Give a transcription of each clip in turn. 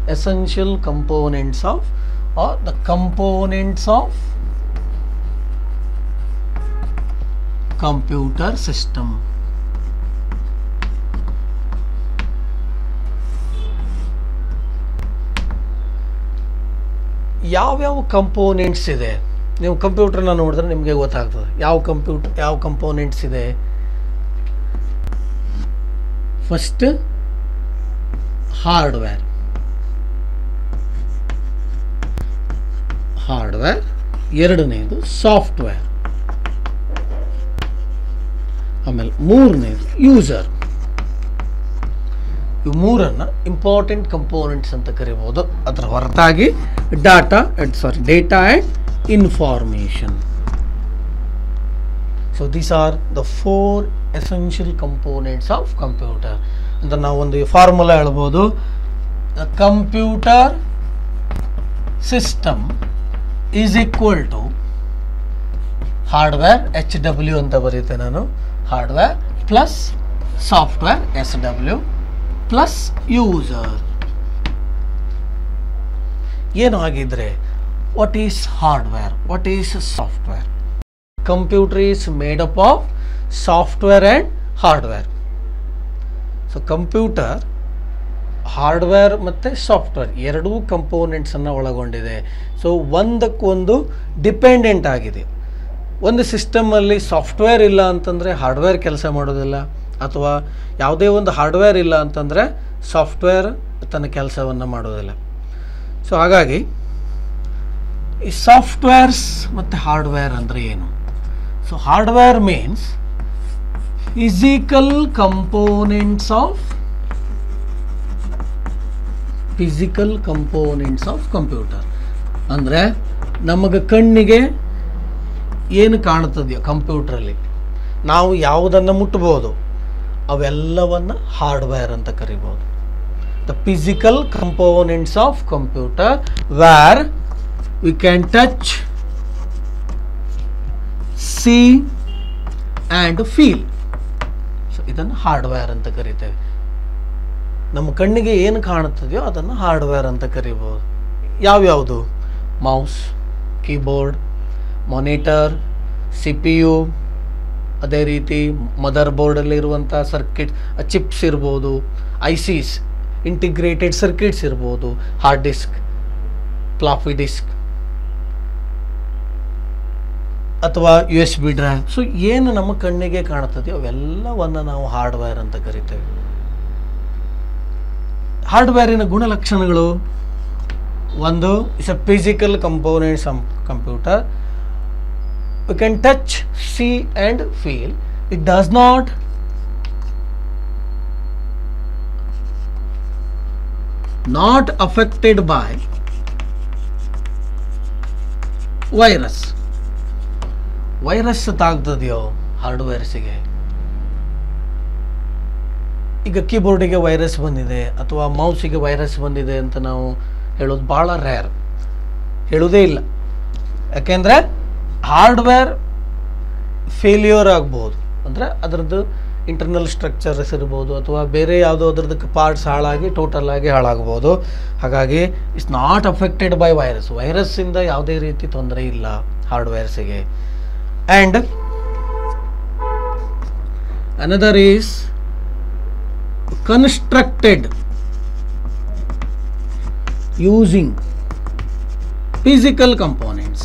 essential components of or the components of computer system. ಯಾವ್ಯಾವ components ಇದೆ ನೀವು ಕಂಪ್ಯೂಟರ್ನ ನೋಡಿದ್ರೆ ನಿಮಗೆ ಗೊತ್ತಾಗ್ತದೆ ಯಾವ ಕಂಪೋನೆಂಟ್ಸ್ ಇದೆ. ಫಸ್ಟ್ ಹಾರ್ಡ್ವೇರ್, ಎರಡನೇದು ಸಾಫ್ಟ್ವೇರ್, ಆಮೇಲೆ ಮೂರನೇದು ಯೂಸರ್. ಇವು ಮೂರನ್ನು ಇಂಪಾರ್ಟೆಂಟ್ ಕಂಪೋನೆಂಟ್ಸ್ ಅಂತ ಕರಿಬಹುದು. ಅದರ ಹೊರತಾಗಿ data and information. So these are the 4 essential components of computer. ಅಂತ ನಾವು ಒಂದು ಫಾರ್ಮುಲಾ ಹೇಳ್ಬೋದು. Computer system is equal to hardware HW ಅಂತ ಬರೀತೆ ನಾನು, hardware plus software SW plus user. ಏನು ಆಗಿದ್ರೆ what is hardware, what is software? Computer is made up of software and hardware. So computer hardware ಮತ್ತು software ಎರಡೂ ಕಂಪೋನೆಂಟ್ಸನ್ನು ಒಳಗೊಂಡಿದೆ. So ಒಂದಕ್ಕೊಂದು ಡಿಪೆಂಡೆಂಟ್ ಆಗಿದೆ. ಒಂದು ಸಿಸ್ಟಮಲ್ಲಿ ಸಾಫ್ಟ್ವೇರ್ ಇಲ್ಲ ಅಂತಂದರೆ ಹಾರ್ಡ್ವೇರ್ ಕೆಲಸ ಮಾಡೋದಿಲ್ಲ, ಅಥವಾ ಯಾವುದೇ ಒಂದು ಹಾರ್ಡ್ವೇರ್ ಇಲ್ಲ ಅಂತಂದರೆ ಸಾಫ್ಟ್ವೇರ್ ತನ್ನ ಕೆಲಸವನ್ನು ಮಾಡೋದಿಲ್ಲ. ಸೊ ಹಾಗಾಗಿ ಈ ಸಾಫ್ಟ್ವೇರ್ಸ್ ಮತ್ತು ಹಾರ್ಡ್ವೇರ್ ಅಂದರೆ ಏನು? So hardware means physical components of computer. ಅಂದರೆ ನಮಗೆ ಕಣ್ಣಿಗೆ ಏನು ಕಾಣುತ್ತದೆಯೋ ಕಂಪ್ಯೂಟ್ರಲ್ಲಿ ನಾವು ಯಾವುದನ್ನು ಮುಟ್ಬೋದು ಅವೆಲ್ಲವನ್ನು ಹಾರ್ಡ್ವೇರ್ ಅಂತ ಕರಿಬೋದು. The physical components of computer where we can touch, see and feel. So ಇದನ್ನು ಹಾರ್ಡ್ವೇರ್ ಅಂತ ಕರಿತೇವೆ. ನಮ್ಮ ಕಣ್ಣಿಗೆ ಏನು ಕಾಣುತ್ತದೆಯೋ ಅದನ್ನು ಹಾರ್ಡ್ವೇರ್ ಅಂತ ಕರಿಬೋದು. ಯಾವ್ಯಾವುದು? ಮೌಸ್, ಕೀಬೋರ್ಡ್, ಮಾನಿಟರ್, CPU, ಅದೇ ರೀತಿ ಮದರ್ ಬೋರ್ಡಲ್ಲಿರುವಂಥ ಸರ್ಕಿಟ್ ಚಿಪ್ಸ್ ಇರ್ಬೋದು, ICs ಇಂಟಿಗ್ರೇಟೆಡ್ ಸರ್ಕಿಟ್ಸ್ ಇರ್ಬೋದು, ಹಾರ್ಡ್ ಡಿಸ್ಕ್, ಫ್ಲಾಪಿ ಡಿಸ್ಕ್ ಅಥವಾ USB ಡ್ರೈವ್. ಸೊ ಏನು ನಮ್ಮ ಕಣ್ಣಿಗೆ ಕಾಣುತ್ತದೆಯೋ ಅವೆಲ್ಲವನ್ನು ನಾವು ಹಾರ್ಡ್ವೇರ್ ಅಂತ ಕರಿತೇವೆ. ಹಾರ್ಡ್ವೇರಿನ ಗುಣಲಕ್ಷಣಗಳು: ಒಂದು, it's a physical components of computer. We can touch, see and feel. It does not affected by virus. Virus ತಾಗ್ತದೆಯೋ ಹಾರ್ಡ್ವೇರ್ಸಿಗೆ? ಈಗ ಕೀಬೋರ್ಡಿಗೆ ವೈರಸ್ ಬಂದಿದೆ ಅಥವಾ ಮೌಸಿಗೆ ವೈರಸ್ ಬಂದಿದೆ ಅಂತ ನಾವು ಹೇಳೋದು ಭಾಳ ರೇರ್, ಹೇಳೋದೇ ಇಲ್ಲ. ಯಾಕೆಂದರೆ ಹಾರ್ಡ್ವೇರ್ ಫೇಲ್ಯೂರ್ ಆಗ್ಬೋದು, ಅಂದರೆ ಅದರದ್ದು ಇಂಟರ್ನಲ್ ಸ್ಟ್ರಕ್ಚರ್ಸ್ ಇರ್ಬೋದು ಅಥವಾ ಬೇರೆ ಯಾವುದೋ ಅದರದ್ದು ಪಾರ್ಟ್ಸ್ ಹಾಳಾಗಿ ಟೋಟಲ್ ಆಗಿ ಹಾಳಾಗ್ಬೋದು. ಹಾಗಾಗಿ ಇಟ್ಸ್ ನಾಟ್ ಅಫೆಕ್ಟೆಡ್ ಬೈ ವೈರಸ್ಸಿಂದ ಯಾವುದೇ ರೀತಿ ತೊಂದರೆ ಇಲ್ಲ ಹಾರ್ಡ್ವೇರ್ಸಿಗೆ. And another is constructed using physical components.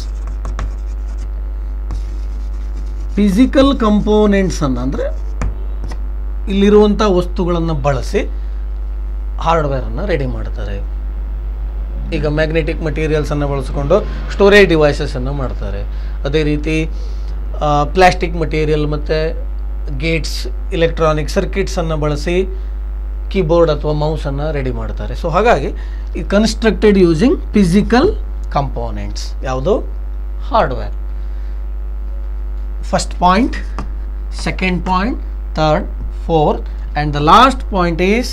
Physical components ಅಂದರೆ ಇಲ್ಲಿರುವಂಥ ವಸ್ತುಗಳನ್ನು ಬಳಸಿ ಹಾರ್ಡ್ವೇರನ್ನು ರೆಡಿ ಮಾಡ್ತಾರೆ. ಈಗ ಮ್ಯಾಗ್ನೆಟಿಕ್ ಮಟೀರಿಯಲ್ಸನ್ನು ಬಳಸಿಕೊಂಡು ಸ್ಟೋರೇಜ್ ಡಿವೈಸಸನ್ನು ಮಾಡ್ತಾರೆ. ಅದೇ ರೀತಿ ಪ್ಲಾಸ್ಟಿಕ್ ಮಟೀರಿಯಲ್ ಮತ್ತು ಗೇಟ್ಸ್, ಎಲೆಕ್ಟ್ರಾನಿಕ್ ಸರ್ಕಿಟ್ಸನ್ನು ಬಳಸಿ ಕೀಬೋರ್ಡ್ ಅಥವಾ ಮೌಸನ್ನು ರೆಡಿ ಮಾಡ್ತಾರೆ. ಸೊ ಹಾಗಾಗಿ ಈ ಕನ್ಸ್ಟ್ರಕ್ಟೆಡ್ ಯೂಸಿಂಗ್ ಫಿಸಿಕಲ್ ಕಂಪೋನೆಂಟ್ಸ್ ಯಾವುದು? Hardware. First point, second point, third, fourth, and the last point is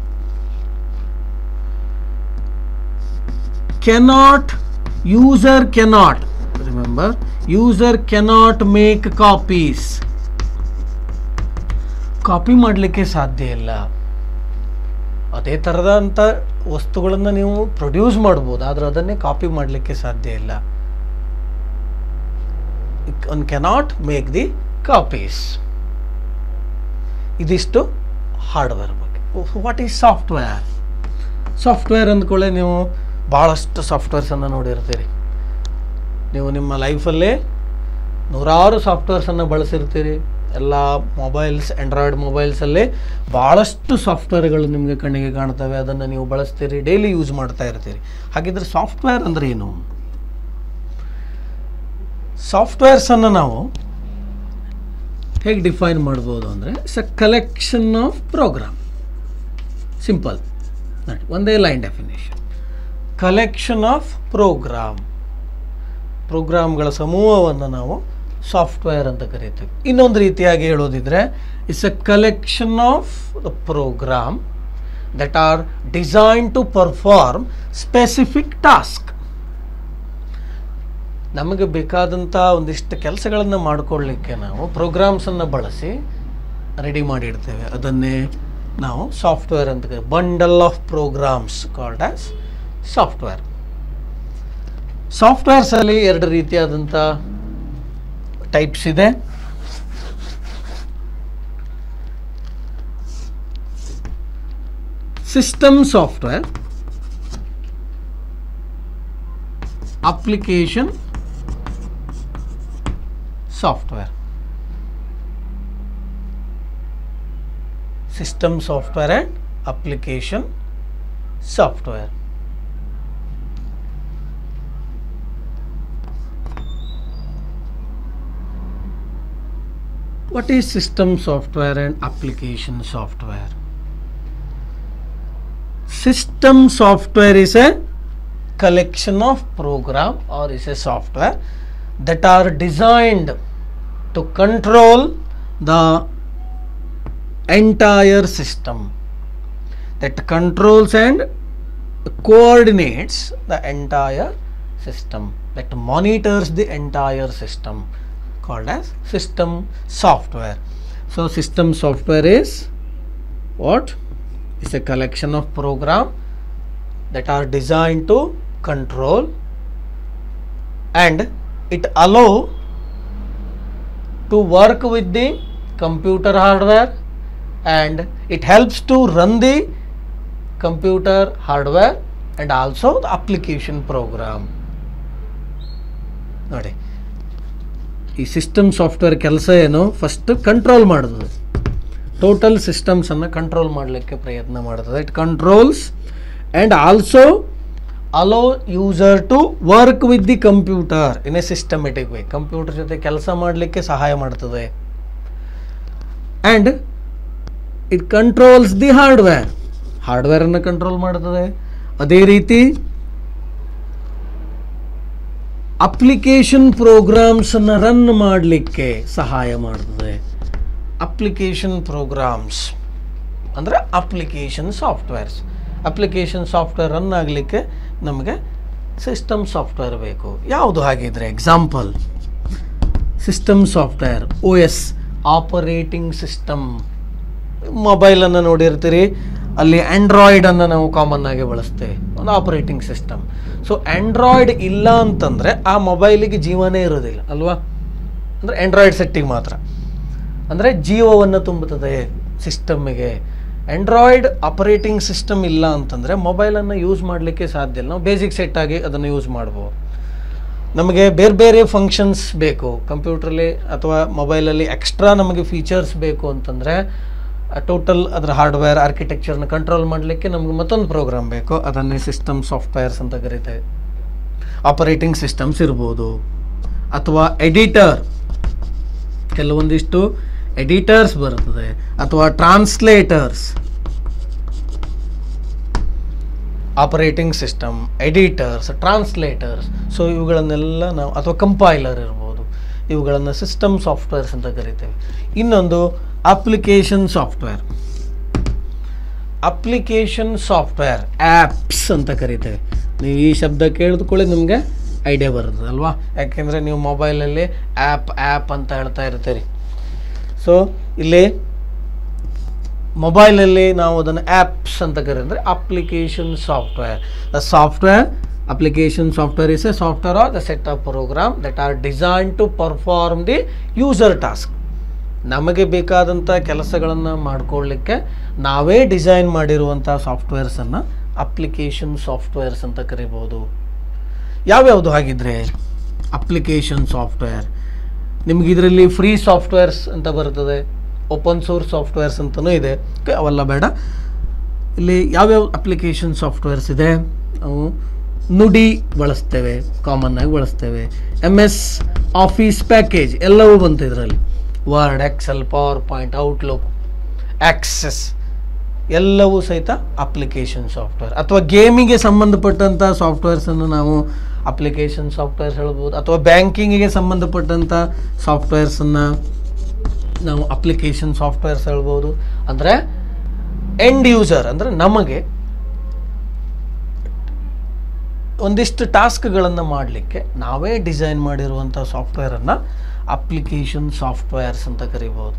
user cannot, remember, user cannot make copies. Copy ಮಾಡಲಿಕ್ಕೆ ಸಾಧ್ಯ ಇಲ್ಲ. ಅದೇ ಥರದಂಥ ವಸ್ತುಗಳನ್ನು ನೀವು ಪ್ರೊಡ್ಯೂಸ್ ಮಾಡ್ಬೋದು, ಆದರೆ ಅದನ್ನೇ ಕಾಪಿ ಮಾಡಲಿಕ್ಕೆ ಸಾಧ್ಯ ಇಲ್ಲ. One cannot make the copies. ಇದಿಷ್ಟು ಹಾರ್ಡ್ವೇರ್ ಬಗ್ಗೆ. What is software? ಸಾಫ್ಟ್ವೇರ್ ಅಂದ್ಕೊಳ್ಳೆ ನೀವು ಭಾಳಷ್ಟು ಸಾಫ್ಟ್ವೇರ್ಸನ್ನು ನೋಡಿರ್ತೀರಿ. ನೀವು ನಿಮ್ಮ ಲೈಫಲ್ಲೇ ನೂರಾರು ಸಾಫ್ಟ್ವೇರ್ಸನ್ನು ಬಳಸಿರ್ತೀರಿ. ಎಲ್ಲ ಮೊಬೈಲ್ಸ್, ಆಂಡ್ರಾಯ್ಡ್ ಮೊಬೈಲ್ಸಲ್ಲೇ ಭಾಳಷ್ಟು ಸಾಫ್ಟ್ವೇರ್ಗಳು ನಿಮಗೆ ಕಣ್ಣಿಗೆ ಕಾಣ್ತವೆ. ಅದನ್ನು ನೀವು ಬಳಸ್ತೀರಿ, ಡೈಲಿ ಯೂಸ್ ಮಾಡ್ತಾ ಇರ್ತೀರಿ. ಹಾಗಿದ್ರೆ ಸಾಫ್ಟ್ವೇರ್ ಅಂದರೆ ಏನು? ಸಾಫ್ಟ್ವೇರ್ಸನ್ನು ನಾವು ಹೇಗೆ ಡಿಫೈನ್ ಮಾಡ್ಬೋದು ಅಂದರೆ, it's a collection of program. Simple, ಒಂದೇ ಲೈನ್ ಡೆಫಿನೇಷನ್. ಕಲೆಕ್ಷನ್ ಆಫ್ ಪ್ರೋಗ್ರಾಮ್ಗಳ ಸಮೂಹವನ್ನು ನಾವು ಸಾಫ್ಟ್ವೇರ್ ಅಂತ ಕರೀತೀವಿ. ಇನ್ನೊಂದು ರೀತಿಯಾಗಿ ಹೇಳೋದಿದ್ರೆ, it's a collection of the program that are design to perform specific task. ನಮಗೆ ಬೇಕಾದಂಥ ಒಂದಿಷ್ಟು ಕೆಲಸಗಳನ್ನು ಮಾಡಿಕೊಳ್ಳಿಕ್ಕೆ ನಾವು ಪ್ರೋಗ್ರಾಮ್ಸನ್ನು ಬಳಸಿ ರೆಡಿ ಮಾಡಿಡ್ತೇವೆ. ಅದನ್ನೇ ನಾವು ಸಾಫ್ಟ್ವೇರ್ ಅಂತ ಕರೀತೀವಿ. Bundle of programs called as software. ಸಾಫ್ಟ್ವೇರ್ಸಲ್ಲಿ ಎರಡು ರೀತಿಯಾದಂಥ ಟೈಪ್ಸ್ ಇದೆ. System software, application software. System software and application software. What is system software and application software? System software is a collection of program or is a software that are designed to control the entire system, that controls and coordinates the entire system, that monitors the entire system, called as system software. So system software is what? It's a collection of program that are designed to control, and it allow to work with the computer hardware, and it helps to run the computer hardware and also the application program. ನೋಡಿ, ಈ system software ಕೆಲಸ ಏನು? First control ಮಾಡೋದು, total ಸಿಸ್ಟಮ್ಸನ್ನು control ಮಾಡಲಿಕ್ಕೆ ಪ್ರಯತ್ನ ಮಾಡ್ತದೆ. It controls and also allow user to work with the computer in a systematic way. Computer ಜೊತೆ ಕೆಲಸ ಮಾಡಲಿಕ್ಕೆ ಸಹಾಯ ಮಾಡ್ತದೆ. ಆ್ಯಂಡ್ ಇಟ್ ಕಂಟ್ರೋಲ್ಸ್ ದಿ ಹಾರ್ಡ್ವೇರನ್ನು ಕಂಟ್ರೋಲ್ ಮಾಡ್ತದೆ. ಅದೇ ರೀತಿ ಅಪ್ಲಿಕೇಶನ್ ಪ್ರೋಗ್ರಾಮ್ಸನ್ನು ರನ್ ಮಾಡಲಿಕ್ಕೆ ಸಹಾಯ ಮಾಡ್ತದೆ. ಅಪ್ಲಿಕೇಶನ್ ಪ್ರೋಗ್ರಾಮ್ಸ್ ಅಂದರೆ application softwares. Application software run ಆಗಲಿಕ್ಕೆ ನಮಗೆ ಸಿಸ್ಟಮ್ ಸಾಫ್ಟ್ವೇರ್ ಬೇಕು. ಯಾವುದು ಹಾಗಿದ್ರೆ? Example, system software, OS operating system. ಮೊಬೈಲನ್ನು ನೋಡಿರ್ತೀರಿ, ಅಲ್ಲಿ ಆ್ಯಂಡ್ರಾಯ್ಡನ್ನು ನಾವು ಕಾಮನ್ ಆಗಿ ಬಳಸ್ತೇವೆ, ಒಂದು ಆಪರೇಟಿಂಗ್ ಸಿಸ್ಟಮ್. ಸೊ ಆ್ಯಂಡ್ರಾಯ್ಡ್ ಇಲ್ಲ ಅಂತಂದರೆ ಆ ಮೊಬೈಲಿಗೆ ಜೀವನೇ ಇರೋದಿಲ್ಲ ಅಲ್ವಾ? ಅಂದರೆ ಆ್ಯಂಡ್ರಾಯ್ಡ್ ಸೆಟ್ಟಿಗೆ ಮಾತ್ರ, ಅಂದರೆ ಜೀವವನ್ನು ತುಂಬುತ್ತದೆ ಸಿಸ್ಟಮ್ಮಿಗೆ. ಆ್ಯಂಡ್ರಾಯ್ಡ್ ಆಪರೇಟಿಂಗ್ ಸಿಸ್ಟಮ್ ಇಲ್ಲ ಅಂತಂದರೆ ಮೊಬೈಲನ್ನು ಯೂಸ್ ಮಾಡಲಿಕ್ಕೆ ಸಾಧ್ಯ ಇಲ್ಲ. ನಾವು ಬೇಸಿಕ್ ಸೆಟ್ಟಾಗಿ ಅದನ್ನು ಯೂಸ್ ಮಾಡ್ಬೋದು. ನಮಗೆ ಬೇರೆ ಬೇರೆ ಫಂಕ್ಷನ್ಸ್ ಬೇಕು ಕಂಪ್ಯೂಟ್ರಲ್ಲಿ ಅಥವಾ ಮೊಬೈಲಲ್ಲಿ, ಎಕ್ಸ್ಟ್ರಾ ನಮಗೆ ಫೀಚರ್ಸ್ ಬೇಕು ಅಂತಂದರೆ ಟೋಟಲ್ ಅದರ ಹಾರ್ಡ್ವೇರ್ ಆರ್ಕಿಟೆಕ್ಚರ್ನ ಕಂಟ್ರೋಲ್ ಮಾಡಲಿಕ್ಕೆ ನಮಗೆ ಮತ್ತೊಂದು ಪ್ರೋಗ್ರಾಮ್ ಬೇಕು. ಅದನ್ನೇ ಸಿಸ್ಟಮ್ ಸಾಫ್ಟ್ವೇರ್ಸ್ ಅಂತ ಕರೀತೇವೆ. ಆಪರೇಟಿಂಗ್ ಸಿಸ್ಟಮ್ಸ್ ಇರ್ಬೋದು, ಅಥವಾ ಎಡಿಟರ್, ಕೆಲವೊಂದಿಷ್ಟು ಎಡಿಟರ್ಸ್ ಬರ್ತದೆ, ಅಥವಾ translators. Operating system, editors, translators. So ಇವುಗಳನ್ನೆಲ್ಲ ನಾವು, ಅಥವಾ ಕಂಪೈಲರ್ ಇರ್ಬೋದು, ಇವುಗಳನ್ನು ಸಿಸ್ಟಮ್ ಸಾಫ್ಟ್ವೇರ್ಸ್ ಅಂತ ಕರಿತೇವೆ. ಇನ್ನೊಂದು application software. Application software apps ಅಂತ ಕರಿತೇವೆ. ನೀವು ಈ ಶಬ್ದ ಕೇಳಿದ್ಕೊಳ್ಳಿ ನಿಮಗೆ ಐಡಿಯಾ ಬರ್ತದೆ ಅಲ್ವಾ? ಯಾಕೆಂದರೆ ನೀವು ಮೊಬೈಲಲ್ಲಿ ಆ್ಯಪ್ ಅಂತ ಹೇಳ್ತಾ ಇರ್ತೀರಿ. ಸೊ ಇಲ್ಲಿ ಮೊಬೈಲಲ್ಲಿ ನಾವು ಅದನ್ನು ಆ್ಯಪ್ಸ್ ಅಂತ ಕರೆದರೆ application software. The software application software is a software or the set of program that are designed to perform the user task. ನಮಗೆ ಬೇಕಾದಂಥ ಕೆಲಸಗಳನ್ನು ಮಾಡಿಕೊಳ್ಳಿಕ್ಕೆ ನಾವೇ ಡಿಸೈನ್ ಮಾಡಿರುವಂಥ ಸಾಫ್ಟ್ವೇರ್ಸನ್ನು ಅಪ್ಲಿಕೇಶನ್ ಸಾಫ್ಟ್ವೇರ್ಸ್ ಅಂತ ಕರಿಬೋದು. ಯಾವ್ಯಾವುದು ಹಾಗಿದ್ರೆ ಅಪ್ಲಿಕೇಶನ್ ಸಾಫ್ಟ್ವೇರ್? ನಿಮ್ಗೆ ಇದರಲ್ಲಿ ಫ್ರೀ ಸಾಫ್ಟ್ವೇರ್ಸ್ ಅಂತ ಬರ್ತದೆ, ಓಪನ್ ಸೋರ್ಸ್ ಸಾಫ್ಟ್ವೇರ್ಸ್ ಅಂತಲೂ ಇದೆ. ಅವೆಲ್ಲ ಬೇಡ. ಇಲ್ಲಿ ಯಾವ್ಯಾವ ಅಪ್ಲಿಕೇಶನ್ ಸಾಫ್ಟ್ವೇರ್ಸ್ ಇದೆ? ನಾವು ನುಡಿ ಬಳಸ್ತೇವೆ, ಕಾಮನ್ ಆಗಿ ಬಳಸ್ತೇವೆ. MS ಆಫೀಸ್ ಪ್ಯಾಕೇಜ್ ಎಲ್ಲವೂ ಬಂತು ಇದರಲ್ಲಿ. Word, Excel, PowerPoint, Outlook, Access ಎಲ್ಲವೂ ಸಹಿತ ಅಪ್ಲಿಕೇಶನ್ ಸಾಫ್ಟ್ವೇರ್. ಅಥವಾ ಗೇಮಿಗೆ ಸಂಬಂಧಪಟ್ಟಂಥ ಸಾಫ್ಟ್ವೇರ್ಸನ್ನು ನಾವು ಅಪ್ಲಿಕೇಶನ್ ಸಾಫ್ಟ್ವೇರ್ಸ್ ಹೇಳ್ಬೋದು. ಅಥವಾ ಬ್ಯಾಂಕಿಂಗಿಗೆ ಸಂಬಂಧಪಟ್ಟಂಥ ಸಾಫ್ಟ್ವೇರ್ಸನ್ನು ನಾವು ಅಪ್ಲಿಕೇಶನ್ ಸಾಫ್ಟ್ವೇರ್ಸ್ ಹೇಳ್ಬೋದು. ಅಂದರೆ ಎಂಡ್ ಯೂಸರ್ ಅಂದರೆ ನಮಗೆ ಒಂದಿಷ್ಟು ಟಾಸ್ಕ್ಗಳನ್ನು ಮಾಡಲಿಕ್ಕೆ ನಾವೇ ಡಿಸೈನ್ ಮಾಡಿರುವಂಥ ಸಾಫ್ಟ್ವೇರನ್ನು ಅಪ್ಲಿಕೇಶನ್ ಸಾಫ್ಟ್ವೇರ್ಸ್ ಅಂತ ಕರಿಬೋದು.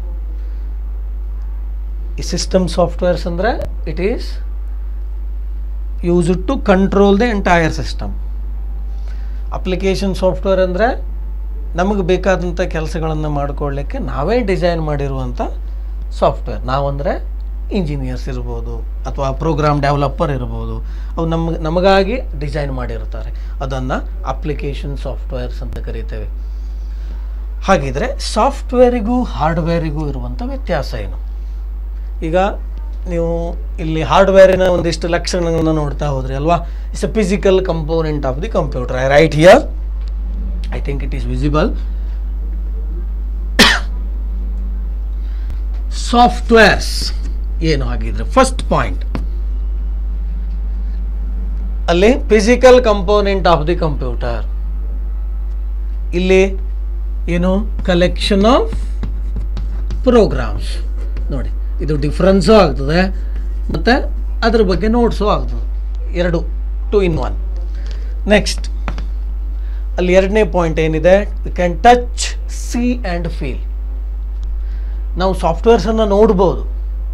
ಈ ಸಿಸ್ಟಮ್ ಸಾಫ್ಟ್ವೇರ್ಸ್ ಅಂದರೆ it is used to control the entire system. Application software ಅಂದರೆ ನಮಗೆ ಬೇಕಾದಂಥ ಕೆಲಸಗಳನ್ನು ಮಾಡಿಕೊಳ್ಳಿಕ್ಕೆ ನಾವೇ ಡಿಸೈನ್ ಮಾಡಿರುವಂಥ ಸಾಫ್ಟ್ವೇರ್. ನಾವಂದರೆ ಇಂಜಿನಿಯರ್ಸ್ ಇರ್ಬೋದು ಅಥವಾ ಪ್ರೋಗ್ರಾಮ್ ಡೆವಲಪರ್ ಇರ್ಬೋದು. ಅವು ನಮಗಾಗಿ ಡಿಸೈನ್ ಮಾಡಿರ್ತಾರೆ. ಅದನ್ನು ಅಪ್ಲಿಕೇಶನ್ ಸಾಫ್ಟ್ವೇರ್ಸ್ ಅಂತ ಕರಿತೇವೆ. ಹಾಗಿದ್ರೆ ಸಾಫ್ಟ್ವೇರಿಗೂ ಹಾರ್ಡ್ವೇರಿಗೂ ಇರುವಂಥ ವ್ಯತ್ಯಾಸ ಏನು? ಈಗ ನೀವು ಇಲ್ಲಿ ಹಾರ್ಡ್ವೇರಿನ ಒಂದಿಷ್ಟು ಲಕ್ಷಣಗಳನ್ನು ನೋಡ್ತಾ ಹೋದ್ರಿ ಅಲ್ವಾ? It's a physical component of the computer. I write here, I think it is visible. Softwares ಏನು ಹಾಗಿದ್ರೆ? ಫಸ್ಟ್ ಪಾಯಿಂಟ್ ಅಲ್ಲಿ physical component of the computer. ಇಲ್ಲಿ ಏನು? Collection of programs. ನೋಡಿ, ಇದು ಡಿಫ್ರೆನ್ಸು ಆಗ್ತದೆ ಮತ್ತು ಅದ್ರ ಬಗ್ಗೆ ನೋಟ್ಸು ಆಗ್ತದೆ. ಎರಡು 2 in 1. ನೆಕ್ಸ್ಟ್ ಅಲ್ಲಿ ಎರಡನೇ ಪಾಯಿಂಟ್ ಏನಿದೆ? We can touch, see and feel. ನಾವು ಸಾಫ್ಟ್ವೇರ್ಸನ್ನು ನೋಡ್ಬೋದು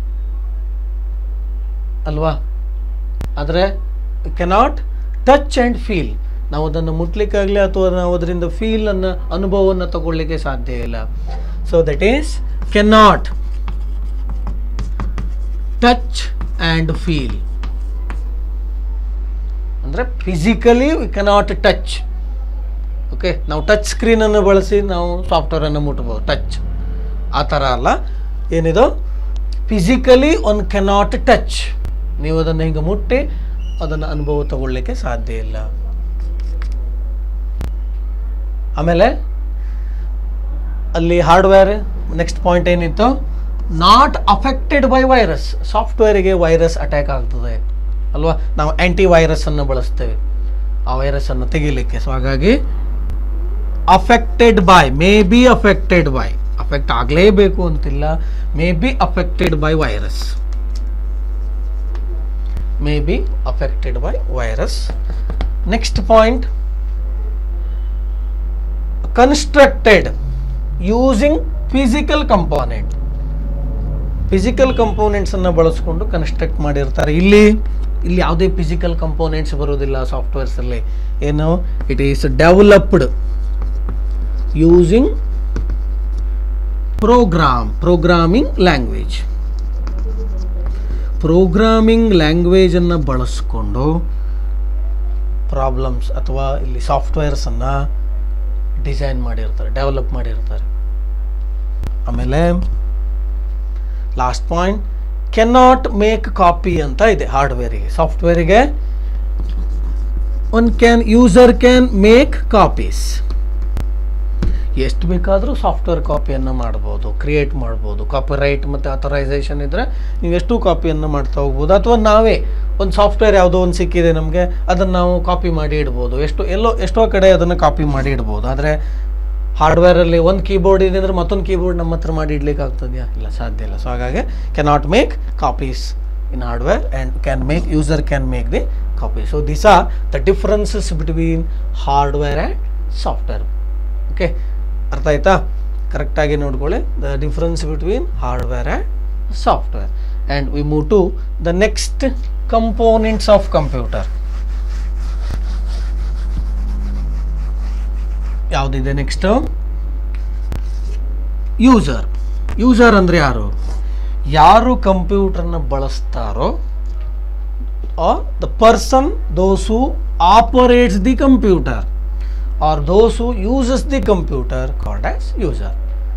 ಅಲ್ವಾ? ಆದರೆ ಕೆನಾಟ್ ಟಚ್ ಆ್ಯಂಡ್ ಫೀಲ್. ನಾವು ಅದನ್ನು ಮುಟ್ಲಿಕ್ಕಾಗಲಿ ಅಥವಾ ನಾವು ಅದರಿಂದ ಫೀಲನ್ನು, ಅನುಭವವನ್ನು ತಗೊಳ್ಳಿಕ್ಕೆ ಸಾಧ್ಯ ಇಲ್ಲ. So that is cannot touch and feel. ಅಂದರೆ physically we cannot touch. Okay, ನಾವು ಟಚ್ ಸ್ಕ್ರೀನನ್ನು ಬಳಸಿ ನಾವು ಸಾಫ್ಟ್ವೇರನ್ನು ಮುಟ್ಬೋದು, ಟಚ್ ಆ ಥರ ಅಲ್ಲ. ಏನಿದು? Physically one cannot touch. ನೀವು ಅದನ್ನು ಹಿಂಗೆ ಮುಟ್ಟಿ ಅದನ್ನು ಅನುಭವ ತಗೊಳ್ಳಿಕ್ಕೆ ಸಾಧ್ಯ ಇಲ್ಲ. ಆಮೇಲೆ ಅಲ್ಲಿ ಹಾರ್ಡ್ವೇರ್ ನೆಕ್ಸ್ಟ್ ಪಾಯಿಂಟ್ ಏನಿತ್ತು? Not affected by virus. ಸಾಫ್ಟ್ವೇರಿಗೆ ವೈರಸ್ ಅಟ್ಯಾಕ್ ಆಗ್ತದೆ ಅಲ್ವಾ? ನಾವು ಆ್ಯಂಟಿ ವೈರಸ್ಸನ್ನು ಬಳಸ್ತೇವೆ ಆ ವೈರಸ್ಸನ್ನು ತೆಗಿಲಿಕ್ಕೆ. ಸೊ ಹಾಗಾಗಿ affected by, may be affected by, affect ಆಗಲೇಬೇಕು ಅಂತಿಲ್ಲ, may be affected by virus, may be affected by virus. Next point, constructed using physical component. Physical components ಅನ್ನು ಬಳಸಿಕೊಂಡು ಕನ್ಸ್ಟ್ರಕ್ಟ್ ಮಾಡಿರ್ತಾರೆ. ಇಲ್ಲಿ ಯಾವುದೇ ಫಿಸಿಕಲ್ ಕಂಪೋನೆಂಟ್ಸ್ ಬರೋದಿಲ್ಲ ಸಾಫ್ಟ್ವೇರ್ಸ್ ಅಲ್ಲಿ. ಏನು? It is developed using programming language. Programming ಲ್ಯಾಂಗ್ವೇಜನ್ನು ಬಳಸ್ಕೊಂಡು ಪ್ರಾಬ್ಲಮ್ಸ್ ಅಥವಾ ಇಲ್ಲಿ ಸಾಫ್ಟ್ವೇರ್ಸನ್ನು ಡಿಸೈನ್ ಮಾಡಿರ್ತಾರೆ, ಡೆವಲಪ್ ಮಾಡಿರ್ತಾರೆ. ಆಮೇಲೆ last point, cannot make copy ಅಂತ ಇದೆ ಹಾರ್ಡ್ವೇರಿಗೆ. ಸಾಫ್ಟ್ವೇರಿಗೆ ಯೂಸರ್ ಕ್ಯಾನ್ ಮೇಕ್ ಕಾಪೀಸ್. ಎಷ್ಟು ಬೇಕಾದರೂ ಸಾಫ್ಟ್ವೇರ್ ಕಾಪಿಯನ್ನು ಮಾಡ್ಬೋದು, ಕ್ರಿಯೇಟ್ ಮಾಡ್ಬೋದು. ಕಾಪಿರೈಟ್ ಮತ್ತು ಅಥರೈಸೇಷನ್ ಇದ್ದರೆ ನೀವು ಎಷ್ಟು ಕಾಪಿಯನ್ನು ಮಾಡ್ತಾ ಹೋಗ್ಬೋದು. ಅಥವಾ ನಾವೇ ಒಂದು ಸಾಫ್ಟ್ವೇರ್ ಯಾವುದೋ ಒಂದು ಸಿಕ್ಕಿದೆ ನಮಗೆ, ಅದನ್ನು ನಾವು ಕಾಪಿ ಮಾಡಿ ಇಡ್ಬೋದು. ಎಷ್ಟೋ ಕಡೆ ಅದನ್ನು ಕಾಪಿ ಮಾಡಿ ಇಡ್ಬೋದು. ಆದರೆ ಹಾರ್ಡ್ವೇರಲ್ಲಿ ಒಂದು ಕೀಬೋರ್ಡ್ ಇದೆ ಅಂದರೆ ಮತ್ತೊಂದು ಕೀಬೋರ್ಡ್ ನಮ್ಮ ಹತ್ರ ಮಾಡಿ ಇಡ್ಲಿಕ್ಕೆ ಆಗ್ತದೆಯಾ? ಇಲ್ಲ, ಸಾಧ್ಯ ಇಲ್ಲ. ಸೊ ಹಾಗಾಗಿ cannot make copies in hardware and user can make the copy. So these are the differences between hardware and software. Okay, ಅರ್ಥ ಆಯ್ತಾ? ಕರೆಕ್ಟಾಗಿ ನೋಡ್ಕೊಳ್ಳಿ. The difference between hardware and software. and we move to the next components of computer. ಯಾವುದಿದೆ next? User ಅಂದರೆ ಯಾರು ಕಂಪ್ಯೂಟರ್ನ ಬಳಸ್ತಾರೋ, or the person, those who operates the computer or those who uses the computer called as user.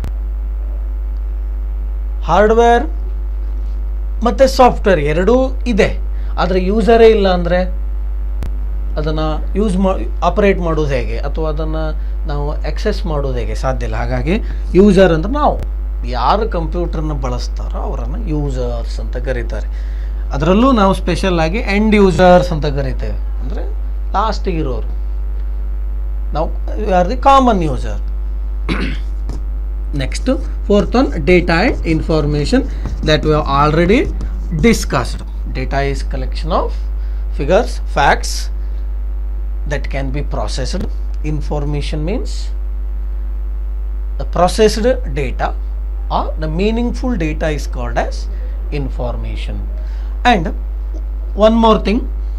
Hardware ಮತ್ತು software ಎರಡೂ ಇದೆ, ಆದರೆ ಯೂಸರೇ ಇಲ್ಲ ಅಂದರೆ ಅದನ್ನು ಆಪರೇಟ್ ಮಾಡೋದು ಹೇಗೆ, ಅಥವಾ ಅದನ್ನು ನಾವು ಆಕ್ಸೆಸ್ ಮಾಡೋದು ಹೇಗೆ? ಸಾಧ್ಯ ಇಲ್ಲ. ಹಾಗಾಗಿ ಯೂಸರ್ ಅಂದರೆ ನಾವು ಯಾರು ಕಂಪ್ಯೂಟರ್ನ ಬಳಸ್ತಾರೋ ಅವರನ್ನು ಯೂಸರ್ಸ್ ಅಂತ ಕರೀತಾರೆ. ಅದರಲ್ಲೂ ನಾವು ಸ್ಪೆಷಲ್ ಆಗಿ ಎಂಡ್ ಯೂಸರ್ಸ್ ಅಂತ ಕರಿತೇವೆ, ಅಂದರೆ ಲಾಸ್ಟಿಗಿರೋರು. ನಾವು are the common user. Next fourth one, data and information that we have already discussed. Data is collection of figures, facts that can be processed. Information means the processed data or the meaningful data is called as information. And one more thing,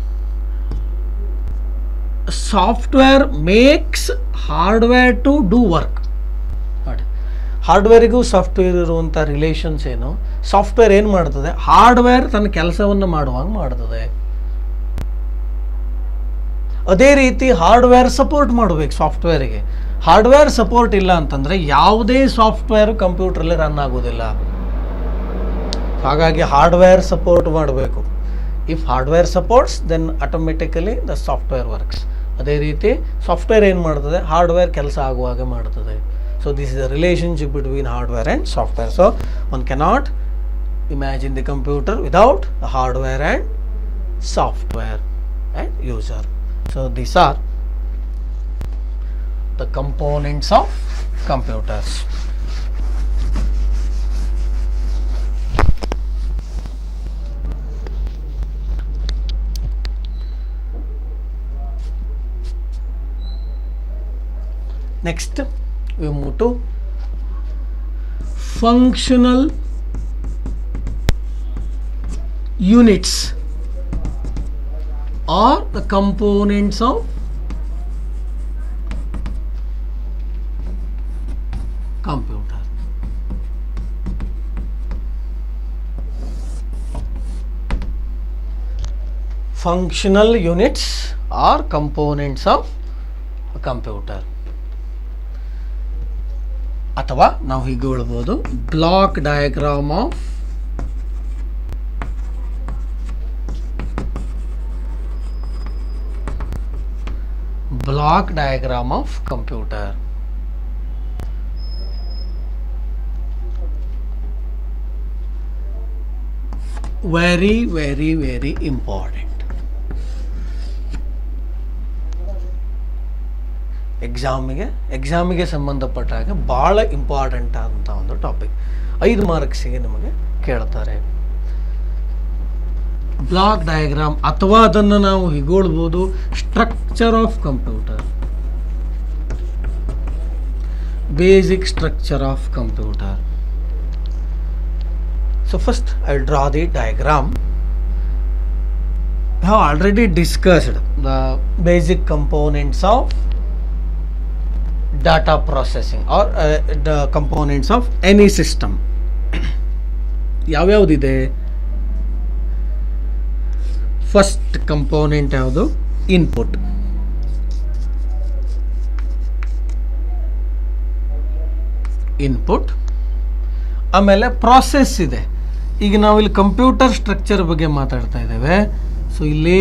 software makes hardware to do work. ಹಾರ್ಡ್ವೇರಿಗೂ software ಇರುವಂಥ relations ಏನು? Software ಏನು ಮಾಡ್ತದೆ? Hardware ತನ್ನ ಕೆಲಸವನ್ನು ಮಾಡುವಂಗೆ ಮಾಡ್ತದೆ. ಅದೇ ರೀತಿ ಹಾರ್ಡ್ವೇರ್ ಸಪೋರ್ಟ್ ಮಾಡಬೇಕು ಸಾಫ್ಟ್ವೇರಿಗೆ. ಹಾರ್ಡ್ವೇರ್ ಸಪೋರ್ಟ್ ಇಲ್ಲ ಅಂತಂದರೆ ಯಾವುದೇ ಸಾಫ್ಟ್ವೇರು ಕಂಪ್ಯೂಟ್ರಲ್ಲಿ ರನ್ ಆಗೋದಿಲ್ಲ. ಹಾಗಾಗಿ ಹಾರ್ಡ್ವೇರ್ ಸಪೋರ್ಟ್ ಮಾಡಬೇಕು. If hardware supports then automatically the software works. ಅದೇ ರೀತಿ ಸಾಫ್ಟ್ವೇರ್ ಏನು ಮಾಡ್ತದೆ? ಹಾರ್ಡ್ವೇರ್ ಕೆಲಸ ಆಗುವಾಗ ಮಾಡ್ತದೆ. So this is the relationship between hardware and software. So one cannot imagine the computer without the hardware and software and user. So these are the components of computers. Next we move to functional units or the components of computer. Functional units or components of a computer. ಅಥವಾ ನಾವು ಹೀಗೆ ಹೇಳ್ಬೋದು, block diagram of computer. Very very very important. ಎಕ್ಸಾಮಿಗೆ ಸಂಬಂಧಪಟ್ಟ ಹಾಗೆ ಭಾಳ important ಆದಂಥ ಒಂದು ಟಾಪಿಕ್. 5 ಮಾರ್ಕ್ಸಿಗೆ ನಿಮಗೆ ಕೇಳ್ತಾರೆ. ಬ್ಲಾಕ್ ಡಯಾಗ್ರಾಮ್ ಅಥವಾ ಅದನ್ನು ನಾವು ಹೀಗೊಳ್ಬೋದು structure of computer, basic structure of computer. So first I draw the diagram. We have already discussed the basic components of data processing or the components of any system. ಯಾವ್ಯಾವುದಿದೆ? First component ಯಾವುದು? Input. ಆಮೇಲೆ process ಇದೆ. ಈಗ ನಾವು ಇಲ್ಲಿ computer structure ಬಗ್ಗೆ ಮಾತಾಡ್ತಾ ಇದ್ದೇವೆ. ಸೊ ಇಲ್ಲಿ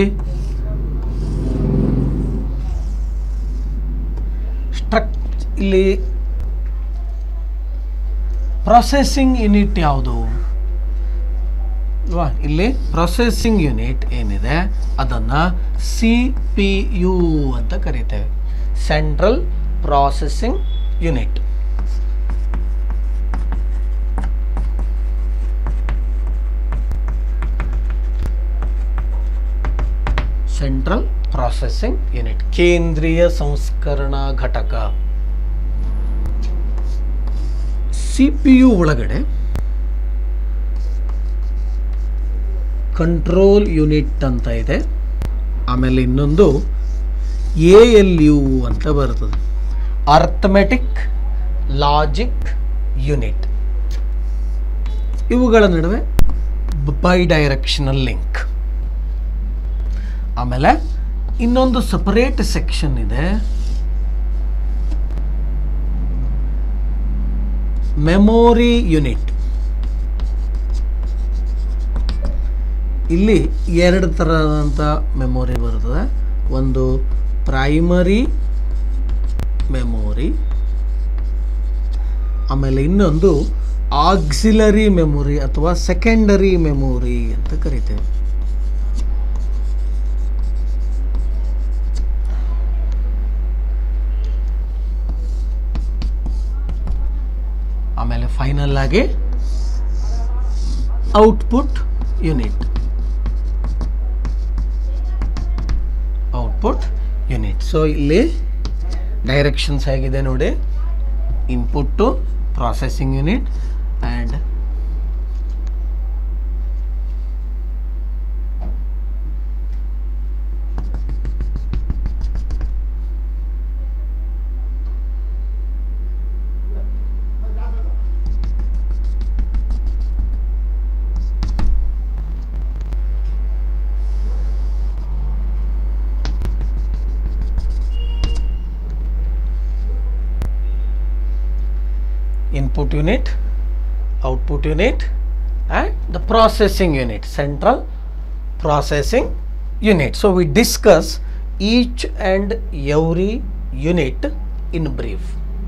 ಇಲ್ಲಿ ಪ್ರೊಸೆಸಿಂಗ್ ಯೂನಿಟ್ ಯಾವುದು ಅಲ್ವಾ? ಇಲ್ಲಿ ಪ್ರೊಸೆಸಿಂಗ್ ಯೂನಿಟ್ ಏನಿದೆ ಅದನ್ನು CPU ಅಂತ ಕರಿತೇವೆ, central processing unit. Central processing unit, ಕೇಂದ್ರೀಯ ಸಂಸ್ಕರಣಾ ಘಟಕ. CPU ಒಳಗಡೆ ಕಂಟ್ರೋಲ್ ಯೂನಿಟ್ ಅಂತ ಇದೆ. ಆಮೇಲೆ ಇನ್ನೊಂದು ALU ಅಂತ ಬರ್ತದೆ, ಅರ್ಥಮೆಟಿಕ್ ಲಾಜಿಕ್ ಯೂನಿಟ್. ಇವುಗಳ ನಡುವೆ ಬೈ ಡೈರೆಕ್ಷನಲ್ ಲಿಂಕ್. ಆಮೇಲೆ ಇನ್ನೊಂದು ಸಪರೇಟ್ ಸೆಕ್ಷನ್ ಇದೆ, ಮೆಮೊರಿ ಯೂನಿಟ್. ಇಲ್ಲಿ ಎರಡು ಥರದಂಥ ಮೆಮೊರಿ ಬರ್ತದೆ. ಒಂದು ಪ್ರೈಮರಿ ಮೆಮೊರಿ, ಆಮೇಲೆ ಇನ್ನೊಂದು ಆಕ್ಸಿಲರಿ ಮೆಮೊರಿ ಅಥವಾ ಸೆಕೆಂಡರಿ ಮೆಮೊರಿ ಅಂತ ಕರಿತೇವೆ. ಆಮೇಲೆ ಫೈನಲ್ ಆಗಿ output unit. Output unit. So ಇಲ್ಲಿ ಡೈರೆಕ್ಷನ್ಸ್ ಹೇಗಿದೆ ನೋಡಿ, input, processing unit and input unit, output unit and the processing unit, central processing unit. So we discuss each and every unit in brief.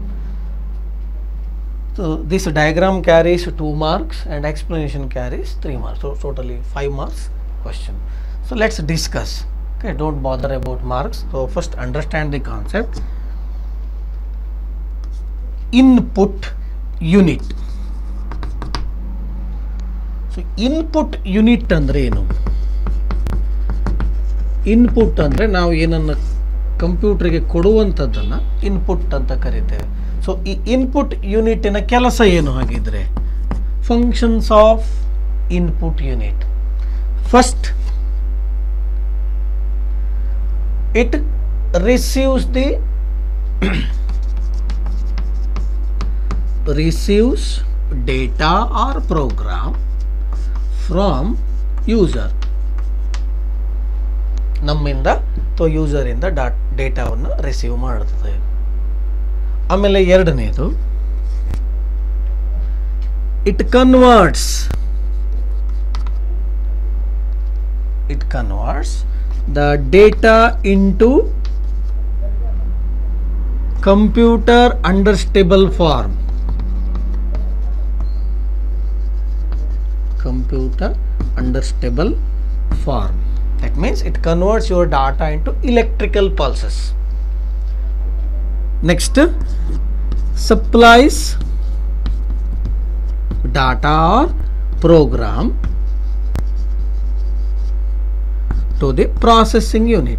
So this diagram carries 2 marks and explanation carries 3 marks. So totally 5 marks question. So let's discuss. Okay, don't bother about marks. So first understand the concept. Input unit. So input unit ಅಂದರೆ ಏನು? Input ಅಂದರೆ ನಾವು ಏನನ್ನು ಕಂಪ್ಯೂಟರ್ಗೆ ಕೊಡುವಂಥದ್ದನ್ನು input ಅಂತ ಕರಿತೇವೆ. So ಈ input ಯೂನಿಟಿನ ಕೆಲಸ ಏನು ಹಾಗಿದ್ರೆ? Functions of input unit. First, it receives the receives data or program from user. ನಮ್ಮಿಂದ ಅಥವಾ ಯೂಸರಿಂದ ಡೇಟಾವನ್ನು ರಿಸೀವ್ ಮಾಡುತ್ತದೆ. ಆಮೇಲೆ ಎರಡನೇದು, it converts the data into computer understandable form. Computer understandable form. That means it converts your data into electrical pulses. Next, supplies data or program to the processing unit.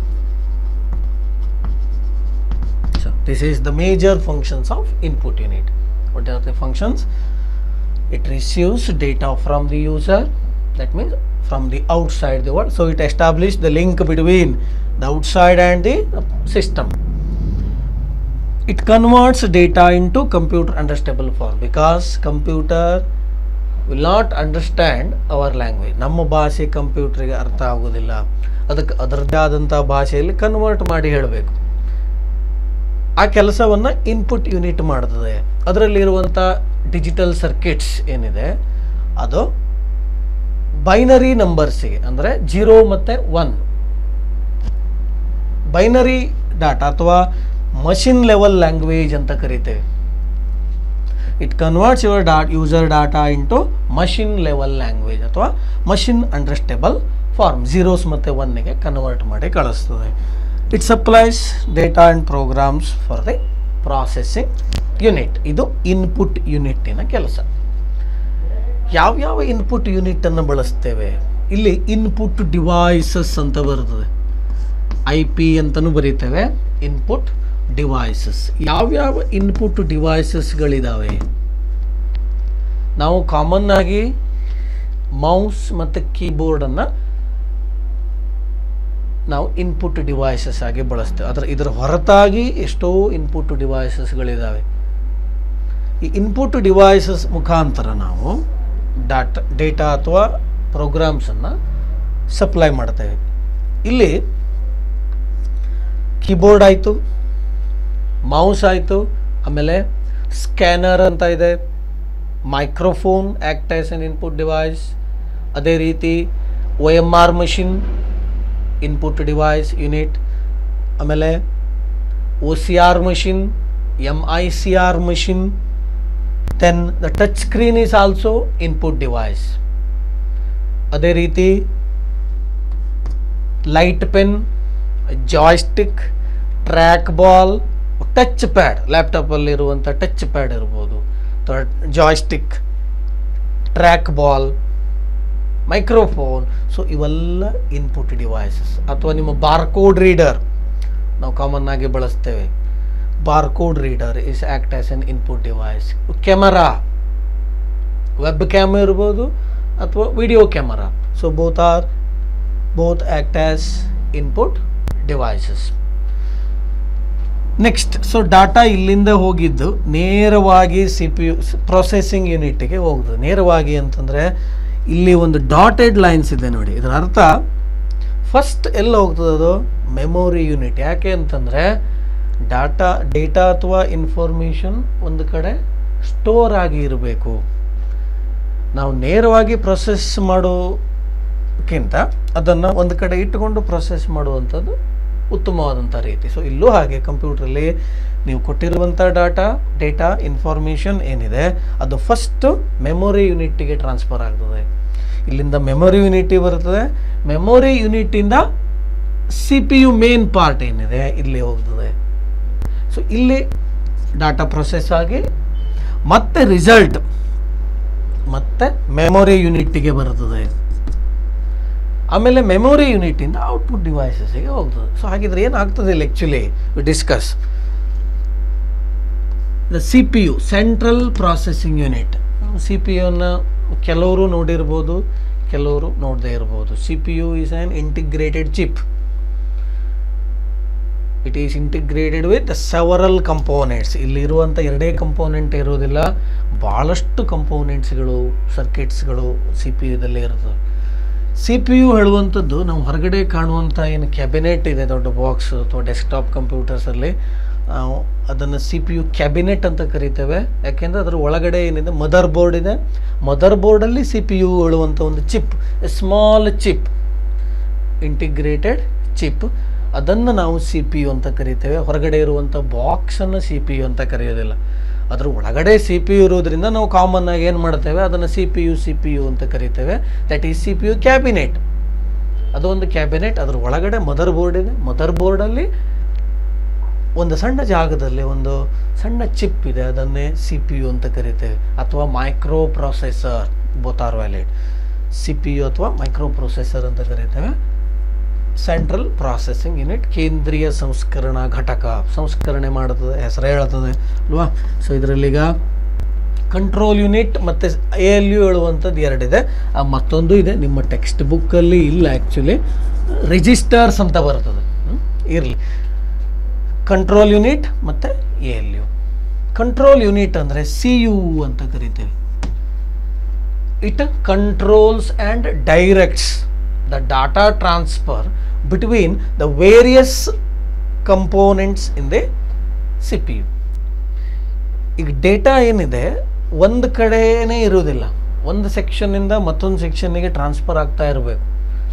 So this is the major functions of input unit. What are the functions? It receives data from the user, that means from the outside the world. So it establishes the link between the outside and the system. It converts data into computer understandable form, because computer will not understand our language. ನಮ್ಮ ಭಾಷೆ ಕಂಪ್ಯೂಟರ್ಗೆ ಅರ್ಥ ಆಗೋದಿಲ್ಲ, ಅದಕ್ಕೆ ಅದರದ್ದೇ ಆದಂಥ ಭಾಷೆಯಲ್ಲಿ convert ಮಾಡಿ ಹೇಳಬೇಕು. ಆ ಕೆಲಸವನ್ನು ಇನ್ಪುಟ್ ಯೂನಿಟ್ ಮಾಡ್ತದೆ. ಅದರಲ್ಲಿರುವಂಥ ಡಿಜಿಟಲ್ ಸರ್ಕಿಟ್ಸ್ ಏನಿದೆ ಅದು ಬೈನರಿ ನಂಬರ್ಸಿಗೆ, ಅಂದರೆ 0 ಮತ್ತು 1 ಬೈನರಿ ಡಾಟಾ ಅಥವಾ ಮಷಿನ್ ಲೆವೆಲ್ ಲ್ಯಾಂಗ್ವೇಜ್ ಅಂತ ಕರಿತೇವೆ. It converts your user data into machine level language ಅಥವಾ ಮಷಿನ್ ಅಂಡರ್ಸ್ಟ್ಯಾಂಡಬಲ್ ಫಾರ್ಮ್. 0s ಮತ್ತು 1ಗೆ ಕನ್ವರ್ಟ್ ಮಾಡಿ ಕಳಿಸ್ತದೆ. It supplies data and programs for the processing unit. ಇದು ಇನ್ಪುಟ್ ಯೂನಿಟ್ಟಿನ ಕೆಲಸ. ಯಾವ್ಯಾವ ಇನ್ಪುಟ್ ಯೂನಿಟನ್ನು ಬಳಸ್ತೇವೆ? ಇಲ್ಲಿ ಇನ್ಪುಟ್ ಡಿವೈಸಸ್ ಅಂತ ಬರ್ತದೆ, IP ಅಂತಲೂ ಬರೀತೇವೆ. Input devices. ಯಾವ್ಯಾವ ಇನ್ಪುಟ್ ಡಿವೈಸಸ್ಗಳಿದ್ದಾವೆ? ನಾವು ಕಾಮನ್ ಆಗಿ ಮೌಸ್ ಮತ್ತು ಕೀಬೋರ್ಡನ್ನು ನಾವು ಇನ್ಪುಟ್ ಡಿವೈಸಸ್ ಆಗಿ ಬಳಸ್ತೇವೆ. ಇದರ ಹೊರತಾಗಿ ಎಷ್ಟೋ ಇನ್ಪುಟ್ ಡಿವೈಸಸ್ಗಳಿದ್ದಾವೆ. ಈ ಇನ್ಪುಟ್ ಡಿವೈಸಸ್ ಮುಖಾಂತರ ನಾವು ಡೇಟಾ ಅಥವಾ ಪ್ರೋಗ್ರಾಮ್ಸನ್ನು ಸಪ್ಲೈ ಮಾಡ್ತೇವೆ. ಇಲ್ಲಿ ಕೀಬೋರ್ಡ್ ಆಯಿತು, ಮೌಸ್ ಆಯಿತು, ಆಮೇಲೆ ಸ್ಕ್ಯಾನರ್ ಅಂತ ಇದೆ, microphone act as an input device, ಅದೇ ರೀತಿ OMR machine input device unit, ಆಮೇಲೆ OCR machine, MICR machine, then the touch screen is also input device. ಅದೇ ರೀತಿ light pen, joystick, trackball, touchpad, ಲ್ಯಾಪ್ಟಾಪಲ್ಲಿರುವಂಥ touchpad ಇರ್ಬೋದು, joystick, trackball, microphone. So ಇವೆಲ್ಲ input devices. ಅಥವಾ ನಿಮ್ಮ barcode reader ನಾವು common ಆಗಿ ಬಳಸ್ತೇವೆ. Barcode reader is act as an input device. Camera, web cam ಇರ್ಬೋದು ಅಥವಾ video camera. So both act as input devices. Next, so data ಇಲ್ಲಿಂದ ಹೋಗಿದ್ದು ನೇರವಾಗಿ CPU ಪ್ರೊಸೆಸಿಂಗ್ ಯೂನಿಟ್ಗೆ ಹೋಗ್ತದೆ. ನೇರವಾಗಿ ಅಂತಂದರೆ ಇಲ್ಲಿ ಒಂದು ಡಾಟೆಡ್ ಲೈನ್ಸ್ ಇದೆ ನೋಡಿ. ಇದರ ಅರ್ಥ ಫಸ್ಟ್ ಎಲ್ಲ ಹೋಗ್ತದೆ ಅದು ಮೆಮೊರಿ ಯೂನಿಟ್. ಯಾಕೆ ಅಂತಂದರೆ ಡೇಟಾ ಅಥವಾ ಇನ್ಫಾರ್ಮೇಷನ್ ಒಂದು ಕಡೆ ಸ್ಟೋರ್ ಆಗಿ ಇರಬೇಕು. ನಾವು ನೇರವಾಗಿ ಪ್ರೊಸೆಸ್ ಮಾಡೋಕ್ಕಿಂತ ಅದನ್ನು ಒಂದು ಕಡೆ ಇಟ್ಟುಕೊಂಡು ಪ್ರೊಸೆಸ್ ಮಾಡುವಂಥದ್ದು ಉತ್ತಮವಾದಂಥ ರೀತಿ. ಸೊ ಇಲ್ಲೂ ಹಾಗೆ ಕಂಪ್ಯೂಟ್ರಲ್ಲಿ ನೀವು ಕೊಟ್ಟಿರುವಂಥ ಡೇಟಾ ಇನ್ಫಾರ್ಮೇಷನ್ ಏನಿದೆ ಅದು ಫಸ್ಟು ಮೆಮೊರಿ ಯೂನಿಟ್ಟಿಗೆ ಟ್ರಾನ್ಸ್ಫರ್ ಆಗ್ತದೆ. ಇಲ್ಲಿಂದ ಮೆಮೊರಿ ಯೂನಿಟಿಗೆ ಬರ್ತದೆ. ಮೆಮೊರಿ ಯೂನಿಟ್ಟಿಂದ CPU ಮೇನ್ ಪಾರ್ಟ್ ಏನಿದೆ ಇಲ್ಲಿ ಹೋಗ್ತದೆ. ಸೊ ಇಲ್ಲಿ ಡಾಟಾ ಪ್ರೊಸೆಸ್ ಆಗಿ ಮತ್ತೆ ರಿಸಲ್ಟ್ ಮತ್ತೆ ಮೆಮೊರಿ ಯೂನಿಟ್ಟಿಗೆ ಬರ್ತದೆ. ಆಮೇಲೆ ಮೆಮೊರಿ ಯೂನಿಟಿಂದ ಔಟ್ಪುಟ್ ಡಿವೈಸಸ್ಗೆ ಹೋಗ್ತದೆ. ಸೊ ಹಾಗಿದ್ರೆ ಏನಾಗ್ತದೆ ಇಲ್ಲಿ actually discuss the CPU central processing unit. CPU ಕೆಲವರು ನೋಡಿರ್ಬೋದು, ಕೆಲವರು ನೋಡದೇ ಇರ್ಬೋದು. CPU is an integrated chip. It is integrated with several components. ಇಲ್ಲಿರುವಂಥ ಎರಡೇ ಕಂಪೋನೆಂಟ್ ಇರೋದಿಲ್ಲ, ಭಾಳಷ್ಟು ಕಂಪೋನೆಂಟ್ಸ್ಗಳು, ಸರ್ಕಿಟ್ಸ್ಗಳು CPU ಇರ್ತದೆ. CPU ಹೇಳುವಂಥದ್ದು ನಾವು ಹೊರಗಡೆ ಕಾಣುವಂಥ ಏನು ಕ್ಯಾಬಿನೆಟ್ ಇದೆ, ದೊಡ್ಡ ಬಾಕ್ಸ್ ಅಥವಾ ಡೆಸ್ಕ್ಟಾಪ್ ಕಂಪ್ಯೂಟರ್ಸಲ್ಲಿ ಅದನ್ನು CPU ಕ್ಯಾಬಿನೆಟ್ ಅಂತ ಕರಿತೇವೆ. ಯಾಕೆಂದರೆ ಅದರ ಒಳಗಡೆ ಏನಿದೆ ಮದರ್ ಬೋರ್ಡ್ ಇದೆ. ಮದರ್ ಬೋರ್ಡಲ್ಲಿ CPU ಹೇಳುವಂಥ ಒಂದು chip, small chip, integrated chip, ಅದನ್ನು ನಾವು CPU ಅಂತ ಕರಿತೇವೆ. ಹೊರಗಡೆ ಇರುವಂಥ ಬಾಕ್ಸನ್ನು CPU ಅಂತ ಕರೆಯೋದಿಲ್ಲ. ಅದರ ಒಳಗಡೆ CPU ಇರೋದ್ರಿಂದ ನಾವು ಕಾಮನ್ ಆಗಿ ಏನು ಮಾಡ್ತೇವೆ, ಅದನ್ನು CPU ಅಂತ ಕರಿತೇವೆ. That is CPU cabinet. ಅದು ಒಂದು ಕ್ಯಾಬಿನೆಟ್. ಅದರ ಒಳಗಡೆ ಮದರ್ ಬೋರ್ಡ್ ಇದೆ. ಮದರ್ ಬೋರ್ಡಲ್ಲಿ ಒಂದು ಸಣ್ಣ ಜಾಗದಲ್ಲಿ ಒಂದು ಸಣ್ಣ ಚಿಪ್ ಇದೆ, ಅದನ್ನೇ CPU ಅಂತ ಕರಿತೇವೆ. ಅಥವಾ microprocessor, both are valid. CPU ಅಥವಾ ಮೈಕ್ರೋ ಪ್ರೊಸೆಸರ್ ಅಂತ ಕರಿತೇವೆ. ಸೆಂಟ್ರಲ್ ಪ್ರಾಸೆಸಿಂಗ್ ಯೂನಿಟ್, ಕೇಂದ್ರೀಯ ಸಂಸ್ಕರಣಾ ಘಟಕ, ಸಂಸ್ಕರಣೆ ಮಾಡುತ್ತದೆ, ಹೆಸರೇ ಹೇಳ್ತದೆ ಅಲ್ವಾ. ಸೊ ಇದರಲ್ಲೀಗ ಕಂಟ್ರೋಲ್ ಯೂನಿಟ್ ಮತ್ತು ALU ಹೇಳುವಂಥದ್ದು ಎರಡಿದೆ. ಮತ್ತೊಂದು ಇದೆ ನಿಮ್ಮ ಟೆಕ್ಸ್ಟ್ ಬುಕ್ಕಲ್ಲಿ ಇಲ್ಲ ಆ್ಯಕ್ಚುಲಿ, ರಿಜಿಸ್ಟರ್ಸ್ ಅಂತ ಬರ್ತದೆ. ಇರಲಿ, ಕಂಟ್ರೋಲ್ ಯೂನಿಟ್ ಮತ್ತು ALU. ಕಂಟ್ರೋಲ್ ಯೂನಿಟ್ ಅಂದರೆ CU ಅಂತ ಕರಿತೇವೆ. It controls and directs the data transfer between the various components in the CPU. ಈಗ ಡೇಟಾ ಏನಿದೆ ಒಂದು ಕಡೆನೇ ಇರೋದಿಲ್ಲ, ಒಂದು ಸೆಕ್ಷನ್ನಿಂದ ಮತ್ತೊಂದು ಸೆಕ್ಷನ್ನಿಗೆ ಟ್ರಾನ್ಸ್ಫರ್ ಆಗ್ತಾ ಇರಬೇಕು.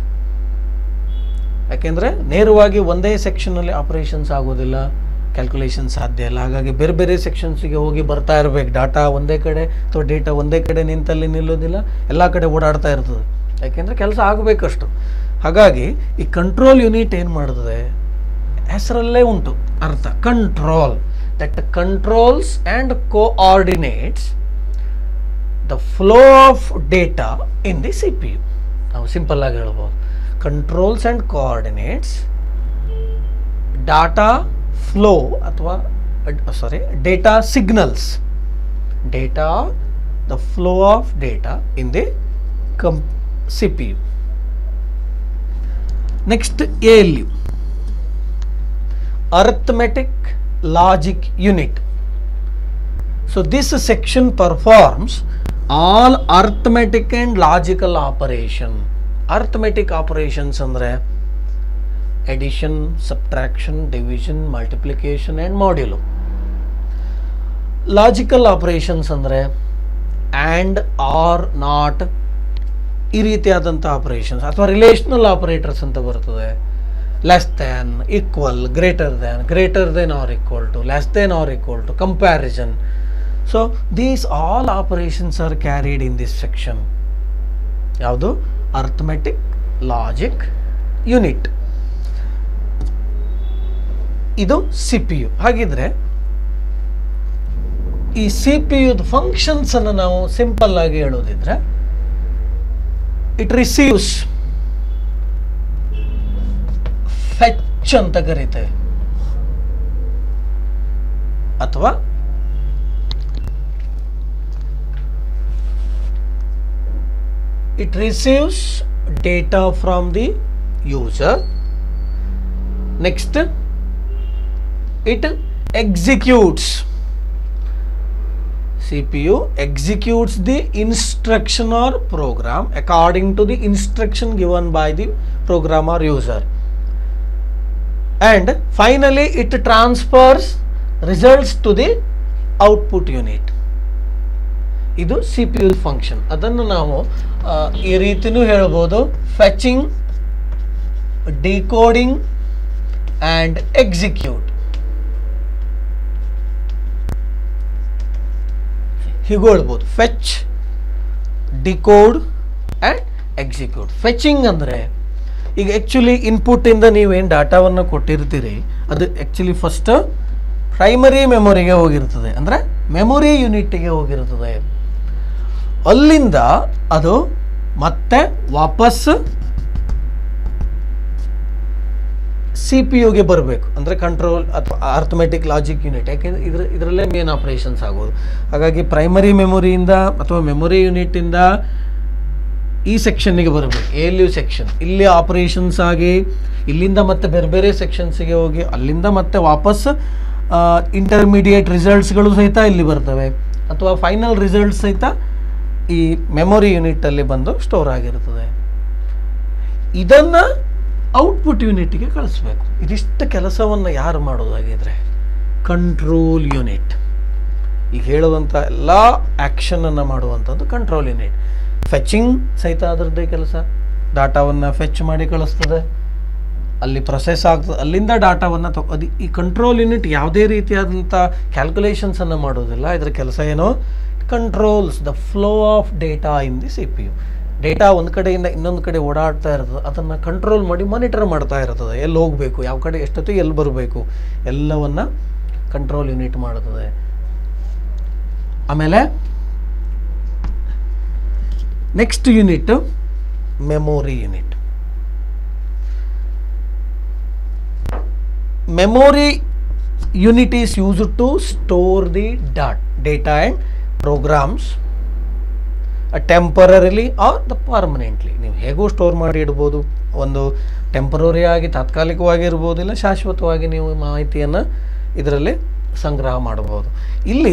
ಯಾಕೆಂದರೆ ನೇರವಾಗಿ ಒಂದೇ ಸೆಕ್ಷನಲ್ಲಿ ಆಪರೇಷನ್ಸ್ ಆಗೋದಿಲ್ಲ, ಕ್ಯಾಲ್ಕುಲೇಷನ್ ಸಾಧ್ಯ ಇಲ್ಲ. ಹಾಗಾಗಿ ಬೇರೆ ಬೇರೆ ಸೆಕ್ಷನ್ಸಿಗೆ ಹೋಗಿ ಬರ್ತಾ ಇರಬೇಕು. ಡಾಟಾ ಒಂದೇ ಕಡೆ ಅಥವಾ ಡೇಟಾ ಒಂದೇ ಕಡೆ ನಿಂತಲ್ಲಿ ನಿಲ್ಲೋದಿಲ್ಲ, ಎಲ್ಲ ಕಡೆ ಓಡಾಡ್ತಾ ಇರ್ತದೆ. ಯಾಕೆಂದರೆ ಕೆಲಸ ಆಗಬೇಕಷ್ಟು. ಹಾಗಾಗಿ ಈ ಕಂಟ್ರೋಲ್ ಯೂನಿಟ್ ಏನು ಮಾಡ್ತದೆ, ಹೆಸರಲ್ಲೇ ಉಂಟು ಅರ್ಥ, control. That controls and coordinates the flow of data in the CPU. ನಾವು ಸಿಂಪಲ್ ಆಗಿ ಹೇಳ್ಬೋದು, controls and coordinates data flow ಅಥವಾ data signals, the flow of data in the CPU. Next, ALU, Arithmetic Logic Unit. So this section performs all arithmetic and logical operation. Arithmetic operations andre addition, subtraction, division, multiplication and modulo. Logical operations andre and, or, not ಈ ರೀತಿಯಾದಂಥ operations ಅಥವಾ relational operators ಅಂತ ಬರ್ತದೆ. Less than, equal, greater than or equal to, less than or equal to, comparison. So these all operations are carried in this section. ಯಾವುದು? Arithmetic logic unit. ಇದು CPU. ಹಾಗಿದ್ರೆ ಈ CPU functions ಅನ್ನು ನಾವು simple ಆಗಿ ಹೇಳೋದಿದ್ರೆ, it receives, fetch ಅಂತ ಕರೀತೇವೆ, ಅಥವಾ it receives data from the user. Next, it executes. CPU executes the instruction or program according to the instruction given by the program or user, and finally it transfers results to the output unit. ಇದು CPU function. ಅದನ್ನು ನಾವು ಈ ರೀತಿನೂ ಹೇಳ್ಬೋದು: fetching, decoding and execute. ಹೀಗೂ ಹೇಳ್ಬೋದು: fetch, decode and execute. Fetching ಅಂದರೆ, ಈಗ actually ಇನ್ಪುಟ್ಟಿಂದ ನೀವೇನು ಡಾಟಾವನ್ನು ಕೊಟ್ಟಿರ್ತೀರಿ, ಅದು ಆ್ಯಕ್ಚುಲಿ ಫಸ್ಟ್ ಪ್ರೈಮರಿ ಮೆಮೊರಿಗೆ ಹೋಗಿರ್ತದೆ, ಅಂದರೆ ಮೆಮೊರಿ ಯೂನಿಟ್ಗೆ ಹೋಗಿರ್ತದೆ. ಅಲ್ಲಿಂದ ಅದು ಮತ್ತೆ ವಾಪಸ್ CPU ಗೆ ಬರಬೇಕು, ಅಂದರೆ ಕಂಟ್ರೋಲ್ ಅಥವಾ ಅರ್ಥಮೆಟಿಕ್ ಲಾಜಿಕ್ ಯೂನಿಟ್. ಯಾಕೆಂದರೆ ಇದರಲ್ಲೇ ಮೇನ್ ಆಪರೇಷನ್ಸ್ ಆಗೋದು. ಹಾಗಾಗಿ ಪ್ರೈಮರಿ ಮೆಮೊರಿಯಿಂದ ಅಥವಾ ಮೆಮೊರಿ ಯೂನಿಟ್ಟಿಂದ ಈ ಸೆಕ್ಷನ್ನಿಗೆ ಬರಬೇಕು, ALU ಸೆಕ್ಷನ್. ಇಲ್ಲಿ ಆಪರೇಷನ್ಸ್ ಆಗಿ ಇಲ್ಲಿಂದ ಮತ್ತೆ ಬೇರೆ ಬೇರೆ ಸೆಕ್ಷನ್ಸಿಗೆ ಹೋಗಿ ಅಲ್ಲಿಂದ ಮತ್ತೆ ವಾಪಸ್ ಇಂಟರ್ಮೀಡಿಯೇಟ್ ರಿಸಲ್ಟ್ಸ್ಗಳು ಸಹಿತ ಇಲ್ಲಿ ಬರ್ತವೆ, ಅಥವಾ ಫೈನಲ್ ರಿಸಲ್ಟ್ಸ್ ಸಹಿತ ಈ ಮೆಮೊರಿ ಯೂನಿಟಲ್ಲಿ ಬಂದು ಸ್ಟೋರ್ ಆಗಿರ್ತದೆ. ಇದನ್ನು ಔಟ್ಪುಟ್ ಯೂನಿಟ್ಗೆ ಕಳಿಸ್ಬೇಕು. ಇದಿಷ್ಟು ಕೆಲಸವನ್ನು ಯಾರು ಮಾಡೋದಾಗಿದ್ರೆ ಕಂಟ್ರೋಲ್ ಯೂನಿಟ್. ಈಗ ಹೇಳುವಂಥ ಎಲ್ಲ ಆ್ಯಕ್ಷನನ್ನು ಮಾಡುವಂಥದ್ದು ಕಂಟ್ರೋಲ್ ಯೂನಿಟ್. ಫೆಚಿಂಗ್ ಸಹಿತ ಅದರದ್ದೇ ಕೆಲಸ, ಡಾಟಾವನ್ನು ಫೆಚ್ ಮಾಡಿ ಕಳಿಸ್ತದೆ, ಅಲ್ಲಿ ಪ್ರೊಸೆಸ್ ಆಗ್ತದೆ, ಅಲ್ಲಿಂದ ಡಾಟಾವನ್ನು ಅದು ಈ ಕಂಟ್ರೋಲ್ ಯೂನಿಟ್ ಯಾವುದೇ ರೀತಿಯಾದಂಥ ಕ್ಯಾಲ್ಕುಲೇಷನ್ಸನ್ನು ಮಾಡೋದಿಲ್ಲ. ಇದರ ಕೆಲಸ ಏನೋ controls the flow of data in the CPU. ಡೇಟಾ ಒಂದು ಕಡೆಯಿಂದ ಇನ್ನೊಂದು ಕಡೆ ಓಡಾಡ್ತಾ ಇರ್ತದೆ, ಅದನ್ನು ಕಂಟ್ರೋಲ್ ಮಾಡಿ ಮಾನಿಟರ್ ಮಾಡ್ತಾ ಇರ್ತದೆ. ಎಲ್ಲಿ ಹೋಗಬೇಕು, ಯಾವ ಕಡೆ ಎಷ್ಟೊತ್ತಿಗೆ ಎಲ್ಲಿ ಬರಬೇಕು, ಎಲ್ಲವನ್ನು ಕಂಟ್ರೋಲ್ ಯೂನಿಟ್ ಮಾಡ್ತದೆ. ಆಮೇಲೆ next unit memory unit. Memory unit is used to store the data and programs temporarily or the permanently. ನೀವು ಹೇಗೂ ಸ್ಟೋರ್ ಮಾಡಿ ಇಡ್ಬೋದು. ಒಂದು ಟೆಂಪರರಿ ಆಗಿ ತಾತ್ಕಾಲಿಕವಾಗಿ ಇರ್ಬೋದು, ಇಲ್ಲ ಶಾಶ್ವತವಾಗಿ ನೀವು ಮಾಹಿತಿಯನ್ನು ಇದರಲ್ಲಿ ಸಂಗ್ರಹ ಮಾಡಬಹುದು. ಇಲ್ಲಿ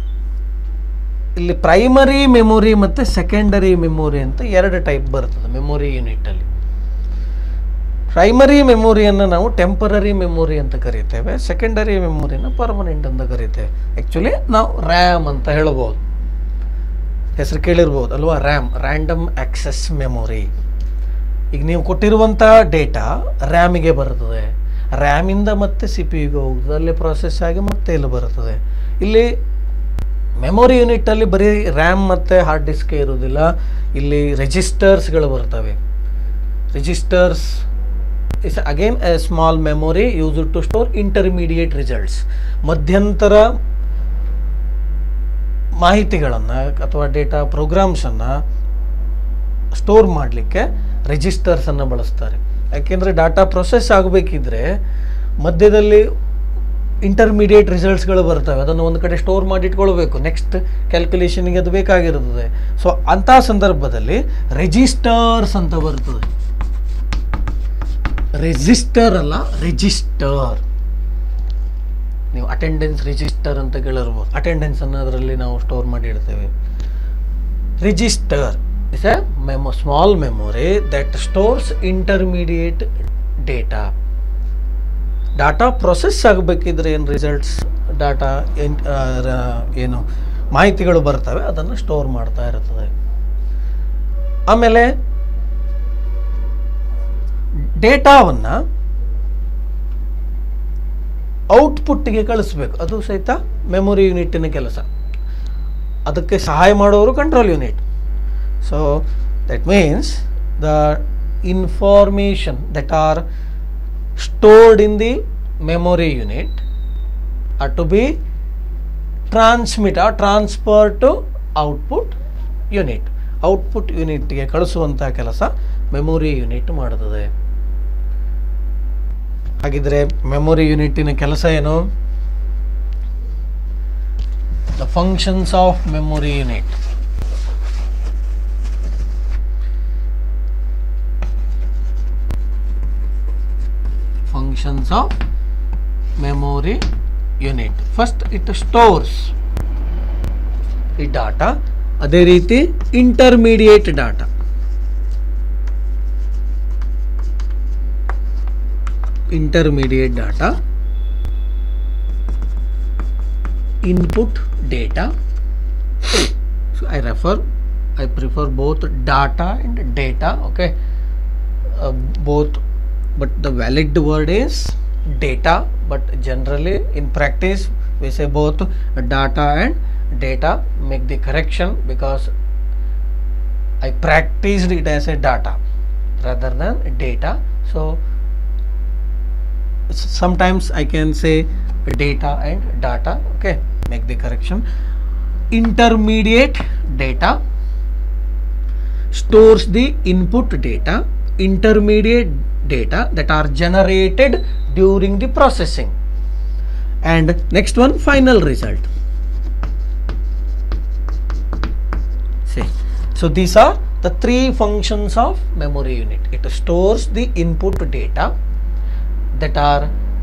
ಪ್ರೈಮರಿ ಮೆಮೊರಿ ಮತ್ತು ಸೆಕೆಂಡರಿ ಮೆಮೊರಿ ಅಂತ ಎರಡು ಟೈಪ್ ಬರ್ತದೆ ಮೆಮೊರಿ ಯೂನಿಟಲ್ಲಿ. ಪ್ರೈಮರಿ ಮೆಮೊರಿಯನ್ನು ನಾವು ಟೆಂಪರರಿ ಮೆಮೊರಿ ಅಂತ ಕರಿತೇವೆ, ಸೆಕೆಂಡರಿ ಮೆಮೊರಿನ ಪರ್ಮನೆಂಟ್ ಅಂತ ಕರಿತೇವೆ. ಆ್ಯಕ್ಚುಲಿ ನಾವು ರ್ಯಾಮ್ ಅಂತ ಹೇಳ್ಬೋದು, ಹೆಸರು ಕೇಳಿರ್ಬೋದು ಅಲ್ವಾ, ರ್ಯಾಂಡಮ್ ಆಕ್ಸೆಸ್ ಮೆಮೊರಿ. ಈಗ ನೀವು ಕೊಟ್ಟಿರುವಂಥ ಡೇಟಾ ರ್ಯಾಮಿಗೆ ಬರ್ತದೆ, ರ್ಯಾಮಿಂದ ಮತ್ತೆ CPU ಹೋಗ್ತದೆ, ಅಲ್ಲಿ ಪ್ರೊಸೆಸ್ ಆಗಿ ಮತ್ತೆ ಇಲ್ಲಿ ಬರ್ತದೆ. ಇಲ್ಲಿ ಮೆಮೊರಿ ಯೂನಿಟಲ್ಲಿ ಬರೀ ರ್ಯಾಮ್ ಮತ್ತು ಹಾರ್ಡ್ ಡಿಸ್ಕೇ ಇರೋದಿಲ್ಲ, ಇಲ್ಲಿ ರಿಜಿಸ್ಟರ್ಸ್ಗಳು ಬರ್ತವೆ. Registers is again a small memory used to store intermediate results. ಮಧ್ಯಂತರ ಮಾಹಿತಿಗಳನ್ನು ಅಥವಾ ಡೇಟಾ ಪ್ರೋಗ್ರಾಮ್ಸನ್ನು ಸ್ಟೋರ್ ಮಾಡಲಿಕ್ಕೆ ರಿಜಿಸ್ಟರ್ಸನ್ನು ಬಳಸ್ತಾರೆ. ಯಾಕೆಂದರೆ ಡಾಟಾ ಪ್ರೊಸೆಸ್ ಆಗಬೇಕಿದ್ರೆ ಮಧ್ಯದಲ್ಲಿ ಇಂಟರ್ಮೀಡಿಯೇಟ್ ರಿಸಲ್ಟ್ಸ್ಗಳು ಬರ್ತವೆ, ಅದನ್ನು ಒಂದು ಕಡೆ ಸ್ಟೋರ್ ಮಾಡಿ ಇಟ್ಕೊಳ್ಬೇಕು, ನೆಕ್ಸ್ಟ್ ಕ್ಯಾಲ್ಕುಲೇಷನ್ಗೆ ಅದು ಬೇಕಾಗಿರುತ್ತದೆ. ಸೊ ಅಂಥ ಸಂದರ್ಭದಲ್ಲಿ ರಿಜಿಸ್ಟರ್ಸ್ ಅಂತ ಬರ್ತದೆ. ರಿಜಿಸ್ಟರ್ ಅಲ್ಲ, ರಿಜಿಸ್ಟರ್. ನೀವು ಅಟೆಂಡೆನ್ಸ್ ರಿಜಿಸ್ಟರ್ ಅಂತ ಕೇಳಿರ್ಬೋದು. ಅಟೆಂಡೆನ್ಸ್ ಅನ್ನೋದರಲ್ಲಿ ನಾವು ಸ್ಟೋರ್ ಮಾಡಿ ಇಡ್ತೇವೆ. Register is a small memory that stores intermediate data. Data process ಆಗಬೇಕಿದ್ರೆ ಏನು ರಿಸಲ್ಟ್ಸ್ ಡಾಟಾ ಏನು ಮಾಹಿತಿಗಳು ಬರ್ತವೆ ಅದನ್ನು ಸ್ಟೋರ್ ಮಾಡ್ತಾ ಇರ್ತದೆ. ಆಮೇಲೆ ಡೇಟಾವನ್ನು ಔಟ್ಪುಟ್ಗೆ ಕಳಿಸ್ಬೇಕು, ಅದು ಸಹಿತ ಮೆಮೊರಿ ಯೂನಿಟ್ಟಿನ ಕೆಲಸ. ಅದಕ್ಕೆ ಸಹಾಯ ಮಾಡೋರು control unit. So that means the information that are stored in the memory unit are to be transferred to output unit. Output ಯೂನಿಟ್ಗೆ ಕಳಿಸುವಂಥ ಕೆಲಸ ಮೆಮೊರಿ ಯೂನಿಟ್ ಮಾಡುತ್ತದೆ. ಹಾಗಿದ್ರೆ ಮೆಮೊರಿ ಯೂನಿಟ್ಟಿನ ಕೆಲಸ ಏನು? The functions of memory unit. Functions of memory unit. First it stores the data. ಅದೇ ರೀತಿ intermediate data. Intermediate data, input data. So I prefer both data and data. Okay, both. But the valid word is data, but generally in practice we say both data and data. Make the correction because I practiced it as a data rather than data. So sometimes I can say data and data. Okay, make the correction. Intermediate data stores the input data. Intermediate data that are generated during the processing, and next one, final result. See, so these are the three functions of memory unit. It stores the input data that are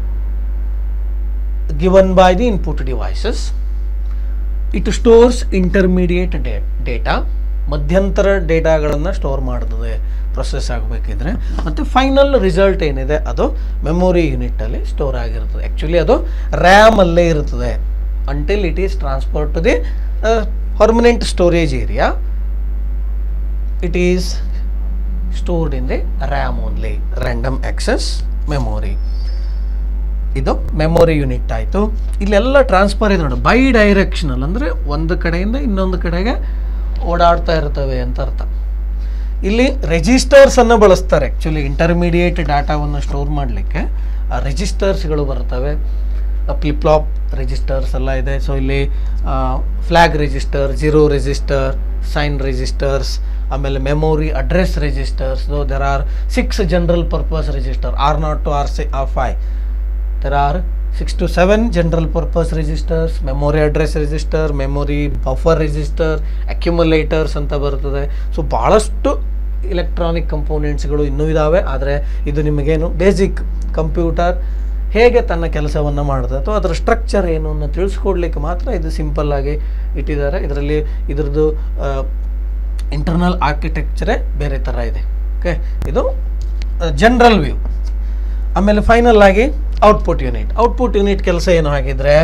given by the input devices. It stores intermediate data, ಮಧ್ಯಂತರ ಡೇಟಾಗಳನ್ನು store ಮಾಡ್ತದೆ process ಆಗಬೇಕಿದ್ರೆ. ಮತ್ತು final result ಏನಿದೆ ಅದು memory ಯೂನಿಟಲ್ಲಿ store ಆಗಿರ್ತದೆ. Actually ಅದು ರ್ಯಾಮಲ್ಲೇ ಇರ್ತದೆ until it is transfer to the permanent storage area. It is stored in the RAM only, random access memory. ಇದು ಮೆಮೊರಿ ಯೂನಿಟ್ ಆಯಿತು. ಇಲ್ಲೆಲ್ಲ ಟ್ರಾನ್ಸ್ಫರ್ ಇದೆ ನೋಡಿ, ಬೈ ಡೈರೆಕ್ಷನಲ್ ಅಂದರೆ ಒಂದು ಕಡೆಯಿಂದ ಇನ್ನೊಂದು ಕಡೆಗೆ ಓಡಾಡ್ತಾ ಇರ್ತವೆ ಅಂತ ಅರ್ಥ. ಇಲ್ಲಿ ರಿಜಿಸ್ಟರ್ಸನ್ನು ಬಳಸ್ತಾರೆ. ಆ್ಯಕ್ಚುಲಿ ಇಂಟರ್ಮೀಡಿಯೇಟ್ ಡಾಟಾವನ್ನು ಸ್ಟೋರ್ ಮಾಡಲಿಕ್ಕೆ ರಿಜಿಸ್ಟರ್ಸ್ಗಳು ಬರ್ತವೆ. ಫ್ಲಿಪ್ ಫ್ಲಾಪ್ ರಿಜಿಸ್ಟರ್ಸ್ ಎಲ್ಲ ಇದೆ. ಸೊ ಇಲ್ಲಿ flag register, zero register, sign registers, ಆಮೇಲೆ memory address registers. There are 6 general purpose register, R0 to R5. There are 6 to 7 general purpose registers, memory address register, memory buffer register, accumulators ಅಂತ ಬರ್ತದೆ. So ಭಾಳಷ್ಟು electronic ಕಂಪೋನೆಂಟ್ಸ್ಗಳು ಇನ್ನೂ ಇದ್ದಾವೆ. ಆದರೆ ಇದು ನಿಮಗೇನು basic computer ಹೇಗೆ ತನ್ನ ಕೆಲಸವನ್ನು ಮಾಡ್ತದೆ ಅಥವಾ ಅದರ ಸ್ಟ್ರಕ್ಚರ್ ಏನು ಅನ್ನೋ ತಿಳಿಸ್ಕೊಡ್ಲಿಕ್ಕೆ ಮಾತ್ರ ಇದು ಸಿಂಪಲ್ ಆಗಿ ಇಟ್ಟಿದ್ದಾರೆ. ಇದರಲ್ಲಿ ಇದ್ರದ್ದು ಇಂಟರ್ನಲ್ ಆರ್ಕಿಟೆಕ್ಚರೇ ಬೇರೆ ಥರ ಇದೆ. ಓಕೆ, ಇದು ಜನರಲ್ ವ್ಯೂ. ಆಮೇಲೆ ಫೈನಲ್ ಆಗಿ ಔಟ್ಪುಟ್ ಯೂನಿಟ್. ಔಟ್ಪುಟ್ ಯೂನಿಟ್ ಕೆಲಸ ಏನು ಹಾಗಿದ್ರೆ?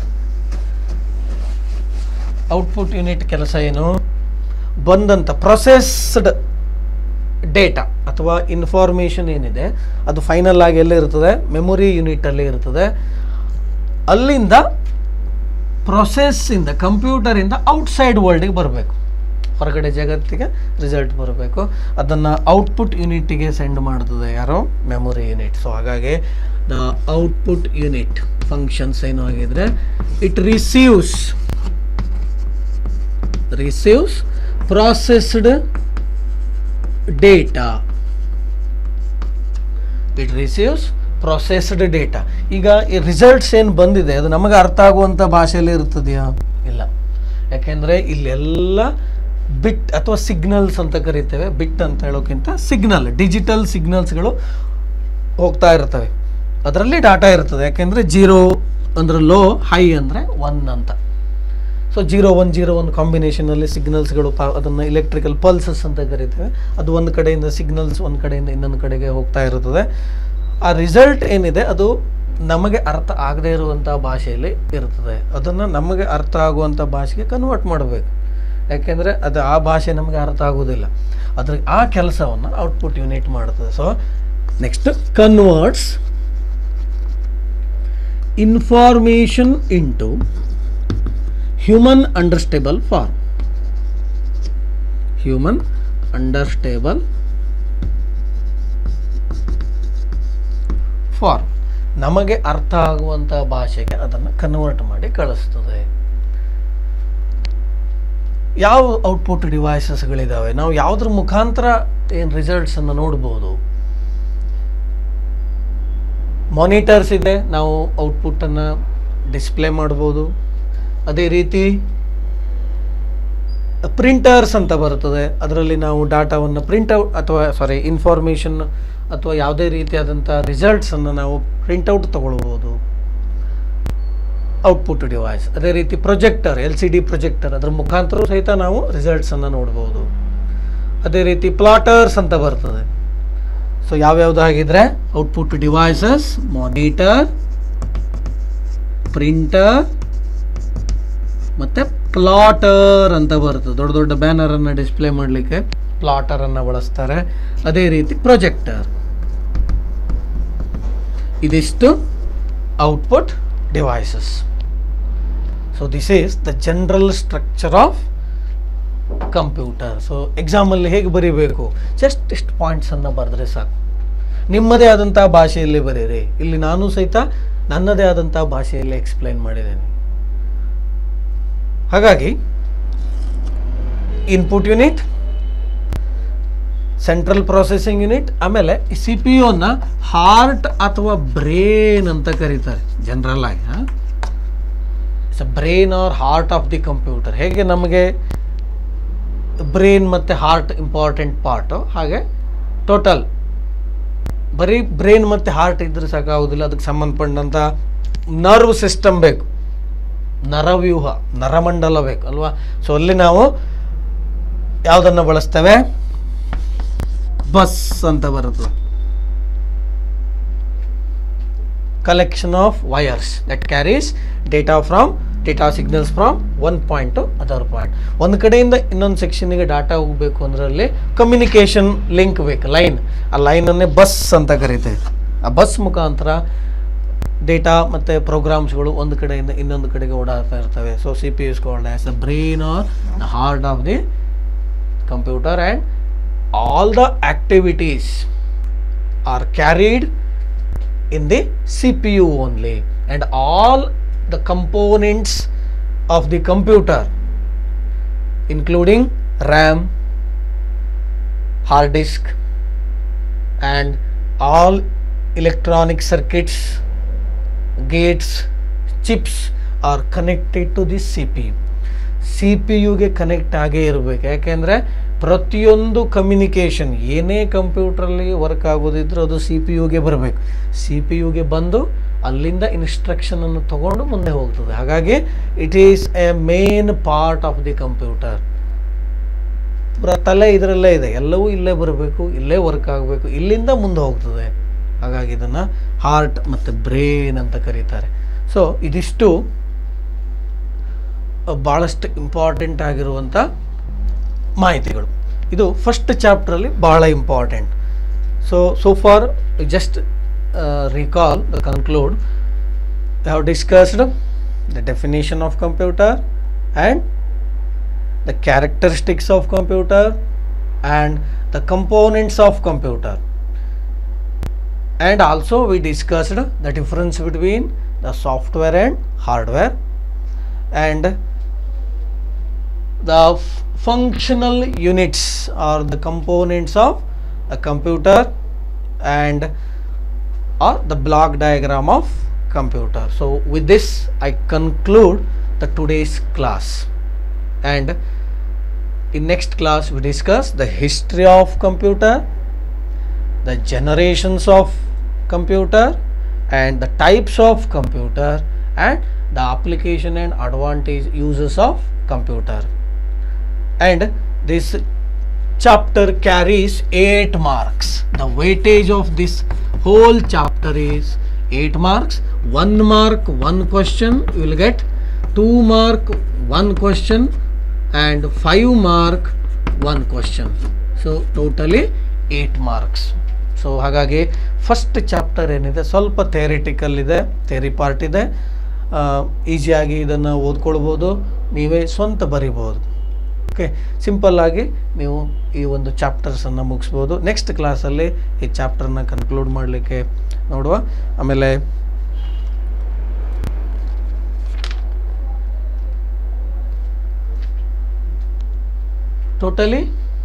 ಔಟ್ಪುಟ್ ಯೂನಿಟ್ ಕೆಲಸ ಏನು? ಬಂದಂಥ ಪ್ರೊಸೆಸ್ಡ್ ಡೇಟಾ ಅಥವಾ ಇನ್ಫಾರ್ಮೇಷನ್ ಏನಿದೆ ಅದು ಫೈನಲ್ ಆಗಿ ಎಲ್ಲ ಇರ್ತದೆ, ಮೆಮೊರಿ ಯೂನಿಟಲ್ಲಿ ಇರ್ತದೆ. ಅಲ್ಲಿಂದ ಪ್ರೊಸೆಸ್ಸಿಂದ, ಕಂಪ್ಯೂಟರಿಂದ ಔಟ್ಸೈಡ್ ವರ್ಲ್ಡಿಗೆ ಬರಬೇಕು, ಹೊರಗಡೆ ಜಗತ್ತಿಗೆ ರಿಸಲ್ಟ್ ಬರಬೇಕು. ಅದನ್ನು ಔಟ್ಪುಟ್ ಯೂನಿಟ್ಗೆ ಸೆಂಡ್ ಮಾಡ್ತದೆ ಯಾರೋ? Memory unit. ಸೊ ಹಾಗಾಗಿ ದ ಔಟ್ಪುಟ್ ಯೂನಿಟ್ ಫಂಕ್ಷನ್ಸ್ ಏನು ಆಗಿದ್ರೆ, it receives processed data. It receives processed data. ಈಗ ಈ ರಿಸಲ್ಟ್ಸ್ ಏನು ಬಂದಿದೆ ಅದು ನಮಗೆ ಅರ್ಥ ಆಗುವಂಥ ಭಾಷೆಯಲ್ಲಿ ಇರ್ತದೆಯಾ? ಇಲ್ಲ. ಯಾಕೆಂದರೆ ಇಲ್ಲೆಲ್ಲ ಬಿಟ್ ಅಥವಾ ಸಿಗ್ನಲ್ಸ್ ಅಂತ ಕರಿತೇವೆ. ಬಿಟ್ ಅಂತ ಹೇಳೋಕ್ಕಿಂತ ಸಿಗ್ನಲ್, ಡಿಜಿಟಲ್ ಸಿಗ್ನಲ್ಸ್ಗಳು ಹೋಗ್ತಾ ಇರ್ತವೆ. ಅದರಲ್ಲಿ ಡಾಟಾ ಇರ್ತದೆ. ಯಾಕೆಂದರೆ 0 ಅಂದರೆ ಲೋ, ಹೈ ಅಂದರೆ 1 ಅಂತ. ಸೊ 0 1 0 1 ಕಾಂಬಿನೇಷನಲ್ಲಿ ಸಿಗ್ನಲ್ಸ್ಗಳು, ಅದನ್ನು ಎಲೆಕ್ಟ್ರಿಕಲ್ ಪಲ್ಸಸ್ ಅಂತ ಕರಿತೇವೆ. ಅದು ಒಂದು ಕಡೆಯಿಂದ ಸಿಗ್ನಲ್ಸ್ ಒಂದು ಕಡೆಯಿಂದ ಇನ್ನೊಂದು ಕಡೆಗೆ ಹೋಗ್ತಾ ಇರುತ್ತದೆ. ಆ ರಿಸಲ್ಟ್ ಏನಿದೆ ಅದು ನಮಗೆ ಅರ್ಥ ಆಗದೇ ಇರುವಂಥ ಭಾಷೆಯಲ್ಲಿ ಇರ್ತದೆ. ಅದನ್ನು ನಮಗೆ ಅರ್ಥ ಆಗುವಂಥ ಭಾಷೆಗೆ ಕನ್ವರ್ಟ್ ಮಾಡಬೇಕು. ಯಾಕೆಂದರೆ ಅದು ಆ ಭಾಷೆ ನಮಗೆ ಅರ್ಥ ಆಗೋದಿಲ್ಲ. ಅದ್ರ ಆ ಕೆಲಸವನ್ನು ಔಟ್ಪುಟ್ ಯೂನಿಟ್ ಮಾಡ್ತದೆ. So next, converts information into human understandable form. Human understandable form, ನಮಗೆ ಅರ್ಥ ಆಗುವಂಥ ಭಾಷೆಗೆ ಅದನ್ನು ಕನ್ವರ್ಟ್ ಮಾಡಿ ಕಳಿಸ್ತದೆ. ಯಾವ ಔಟ್ಪುಟ್ ಡಿವೈಸಸ್ಗಳಿದ್ದಾವೆ, ನಾವು ಯಾವುದ್ರ ಮುಖಾಂತರ ಏನು ರಿಸಲ್ಟ್ಸನ್ನು ನೋಡ್ಬೋದು? ಮಾನಿಟರ್ಸ್ ಇದೆ, ನಾವು ಔಟ್ಪುಟ್ಟನ್ನು ಡಿಸ್ಪ್ಲೇ ಮಾಡ್ಬೋದು. ಅದೇ ರೀತಿ ಪ್ರಿಂಟರ್ಸ್ ಅಂತ ಬರ್ತದೆ, ಅದರಲ್ಲಿ ನಾವು ಡಾಟಾವನ್ನು ಪ್ರಿಂಟ್ಔಟ್ ಅಥವಾ ಇನ್ಫಾರ್ಮೇಷನ್ ಅಥವಾ ಯಾವುದೇ ರೀತಿಯಾದಂಥ ರಿಸಲ್ಟ್ಸನ್ನು ನಾವು ಪ್ರಿಂಟೌಟ್ ತಗೊಳ್ಬೋದು. Output device. ಅದೇ ರೀತಿ ಪ್ರೊಜೆಕ್ಟರ್, LCD ಪ್ರೊಜೆಕ್ಟರ್, ಅದರ ಮುಖಾಂತರ ಸಹಿತ ನಾವು ರಿಸಲ್ಟ್ಸನ್ನು ನೋಡ್ಬೋದು. ಅದೇ ರೀತಿ ಪ್ಲಾಟರ್ಸ್ ಅಂತ ಬರ್ತದೆ. ಸೊ ಯಾವ್ಯಾವುದು ಹಾಗಿದ್ರೆ ಔಟ್ಪುಟ್ ಡಿವೈಸಸ್, ಮಾನಿಟರ್, ಪ್ರಿಂಟರ್ ಮತ್ತು ಪ್ಲಾಟರ್ ಅಂತ ಬರ್ತದೆ. ದೊಡ್ಡ ದೊಡ್ಡ ಬ್ಯಾನರನ್ನು ಡಿಸ್ಪ್ಲೇ ಮಾಡಲಿಕ್ಕೆ ಪ್ಲಾಟರನ್ನು ಬಳಸ್ತಾರೆ. ಅದೇ ರೀತಿ ಪ್ರೊಜೆಕ್ಟರ್. ಇದಿಷ್ಟು output devices. So this is the general structure of computer. So ಎಕ್ಸಾಮಲ್ಲಿ ಹೇಗೆ ಬರೀಬೇಕು? ಜಸ್ಟ್ ಇಷ್ಟು ಪಾಯಿಂಟ್ಸನ್ನು ಬರೆದ್ರೆ ಸಾಕು. ನಿಮ್ಮದೇ ಆದಂಥ ಭಾಷೆಯಲ್ಲಿ ಬರೀರಿ. ಇಲ್ಲಿ ನಾನು ಸಹಿತ ನನ್ನದೇ ಆದಂಥ ಭಾಷೆಯಲ್ಲಿ ಎಕ್ಸ್ಪ್ಲೈನ್ ಮಾಡಿದ್ದೇನೆ. ಹಾಗಾಗಿ input unit, central processing unit, ಆಮೇಲೆ ಈ CPU ಹಾರ್ಟ್ ಅಥವಾ ಬ್ರೇನ್ ಅಂತ ಕರೀತಾರೆ ಜನರಲ್ ಆಗಿ. It's a brain or heart of the computer. ಹೇಗೆ ನಮಗೆ ಬ್ರೇನ್ ಮತ್ತು ಹಾರ್ಟ್ ಇಂಪಾರ್ಟೆಂಟ್ ಪಾರ್ಟು, ಹಾಗೆ ಟೋಟಲ್ ಬರೀ ಬ್ರೇನ್ ಮತ್ತು ಹಾರ್ಟ್ ಇದ್ರೆ ಸಾಕಾಗೋದಿಲ್ಲ. ಅದಕ್ಕೆ ಸಂಬಂಧಪಟ್ಟಂಥ ನರ್ವ್ ಸಿಸ್ಟಮ್ ಬೇಕು, ನರವ್ಯೂಹ, ನರಮಂಡಲ ಬೇಕು ಅಲ್ವಾ? ಸೊ ಅಲ್ಲಿ ನಾವು ಯಾವುದನ್ನು ಬಳಸ್ತೇವೆ? ಬಸ್ ಅಂತ ಬರುತ್ತದೆ. Collection of wires that carries data signals from one point to other point. ಒಂದು ಕಡೆಯಿಂದ ಇನ್ನೊಂದು ಸೆಕ್ಷನ್ಗೆ ಡಾಟಾ ಹೋಗಬೇಕು ಅದರಲ್ಲಿ ಕಮ್ಯುನಿಕೇಷನ್ ಲಿಂಕ್ ಬೇಕು, ಲೈನ್. ಆ ಲೈನನ್ನೇ ಬಸ್ ಅಂತ ಕರೀತೇವೆ. ಆ ಬಸ್ ಮುಖಾಂತರ ಡೇಟಾ ಮತ್ತು ಪ್ರೋಗ್ರಾಮ್ಸ್ಗಳು ಒಂದು ಕಡೆಯಿಂದ ಇನ್ನೊಂದು ಕಡೆಗೆ ಓಡಾಡ್ತಾ ಇರ್ತವೆ. So CPU is called as the brain or the heart of the computer, and all the activities are carried in the CPU only, and all the components of the computer including RAM, hard disk, and all electronic circuits, gates, chips are connected to the CPU. CPU ಗೆ connect ಆಗೇ ಇರಬೇಕು. ಯಾಕೆಂದರೆ ಪ್ರತಿಯೊಂದು communication ಏನೇ ಕಂಪ್ಯೂಟ್ರಲ್ಲಿ work ಆಗೋದಿದ್ರೂ ಅದು CPU ಗೆ ಬರಬೇಕು. CPU ಗೆ ಬಂದು ಅಲ್ಲಿಂದ ಇನ್ಸ್ಟ್ರಕ್ಷನನ್ನು ತಗೊಂಡು ಮುಂದೆ ಹೋಗ್ತದೆ. ಹಾಗಾಗಿ it is a main part of the computer. ಪೂರ ತಲೆ ಇದರಲ್ಲೇ ಇದೆ, ಎಲ್ಲವೂ ಇಲ್ಲೇ ಬರಬೇಕು, ಇಲ್ಲೇ ವರ್ಕ್ ಆಗಬೇಕು, ಇಲ್ಲಿಂದ ಮುಂದೆ ಹೋಗ್ತದೆ. ಹಾಗಾಗಿ ಇದನ್ನು ಹಾರ್ಟ್ ಮತ್ತು ಬ್ರೇನ್ ಅಂತ ಕರೀತಾರೆ. ಸೊ ಇದಿಷ್ಟು ಭಾಳಷ್ಟು ಇಂಪಾರ್ಟೆಂಟ್ ಆಗಿರುವಂಥ ಮಾಹಿತಿಗಳು. ಇದು ಫಸ್ಟ್ ಚಾಪ್ಟ್ರಲ್ಲಿ ಭಾಳ important. So for just recall the conclude, we have discussed the definition of computer and the characteristics of computer and the components of computer, and also we discussed the difference between the software and hardware, and the functional units are the components of a computer, and or the block diagram of computer. So with this I conclude the today's class, and in next class we discuss the history of computer, the generations of computer, and the types of computer, and the application and advantage uses of computer. And this chapter carries 8 marks. The weightage of this whole chapter is 8 marks. 1 mark 1 question you will get, 2 mark 1 question, and 5 mark 1 question. So totally 8 marks. So ಹಾಗಾಗಿ first chapter ಏನಿದೆ ಸ್ವಲ್ಪ theoretical ಇದೆ, theory part ಇದೆ. ಈಸಿಯಾಗಿ ಇದನ್ನು ಓದ್ಕೊಳ್ಬೋದು, ನೀವೇ ಸ್ವಂತ ಬರಿಬೋದು. ಓಕೆ, ಸಿಂಪಲ್ಲಾಗಿ ನೀವು ಈ ಒಂದು ಚಾಪ್ಟರ್ಸನ್ನು ಮುಗಿಸ್ಬೋದು. ನೆಕ್ಸ್ಟ್ ಕ್ಲಾಸಲ್ಲಿ ಈ ಚಾಪ್ಟರ್ನ ಕನ್ಕ್ಲೂಡ್ ಮಾಡಲಿಕ್ಕೆ ನೋಡುವ. ಆಮೇಲೆ ಟೋಟಲಿ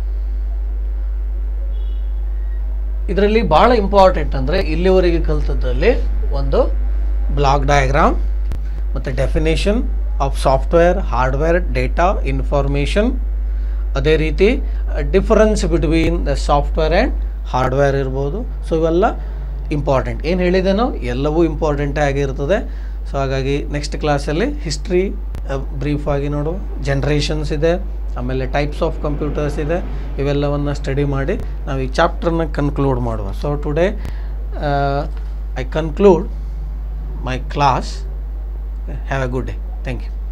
ಇದರಲ್ಲಿ ಭಾಳ ಇಂಪಾರ್ಟೆಂಟ್ ಅಂದರೆ ಇಲ್ಲಿವರೆಗೆ ಕಲಿತದ್ರಲ್ಲಿ ಒಂದು ಬ್ಲಾಕ್ ಡಯಾಗ್ರಾಮ್ ಮತ್ತು definition of software, hardware, data, information, ಅದೇ ರೀತಿ difference between the software and hardware ಇರ್ಬೋದು. ಸೊ ಇವೆಲ್ಲ ಇಂಪಾರ್ಟೆಂಟ್. ಏನು ಹೇಳಿದೆನೋ ಎಲ್ಲವೂ ಇಂಪಾರ್ಟೆಂಟೇ ಆಗಿರ್ತದೆ. ಸೊ ಹಾಗಾಗಿ ನೆಕ್ಸ್ಟ್ ಕ್ಲಾಸಲ್ಲಿ ಹಿಸ್ಟ್ರಿ ಬ್ರೀಫಾಗಿ ನೋಡುವ, ಜನ್ರೇಷನ್ಸ್ ಇದೆ, ಆಮೇಲೆ ಟೈಪ್ಸ್ ಆಫ್ ಕಂಪ್ಯೂಟರ್ಸ್ ಇದೆ. ಇವೆಲ್ಲವನ್ನು ಸ್ಟಡಿ ಮಾಡಿ ನಾವು ಈ ಚಾಪ್ಟರ್ನ ಕನ್ಕ್ಲೂಡ್ ಮಾಡುವ. So today I conclude my class. Have a good day. Thank you.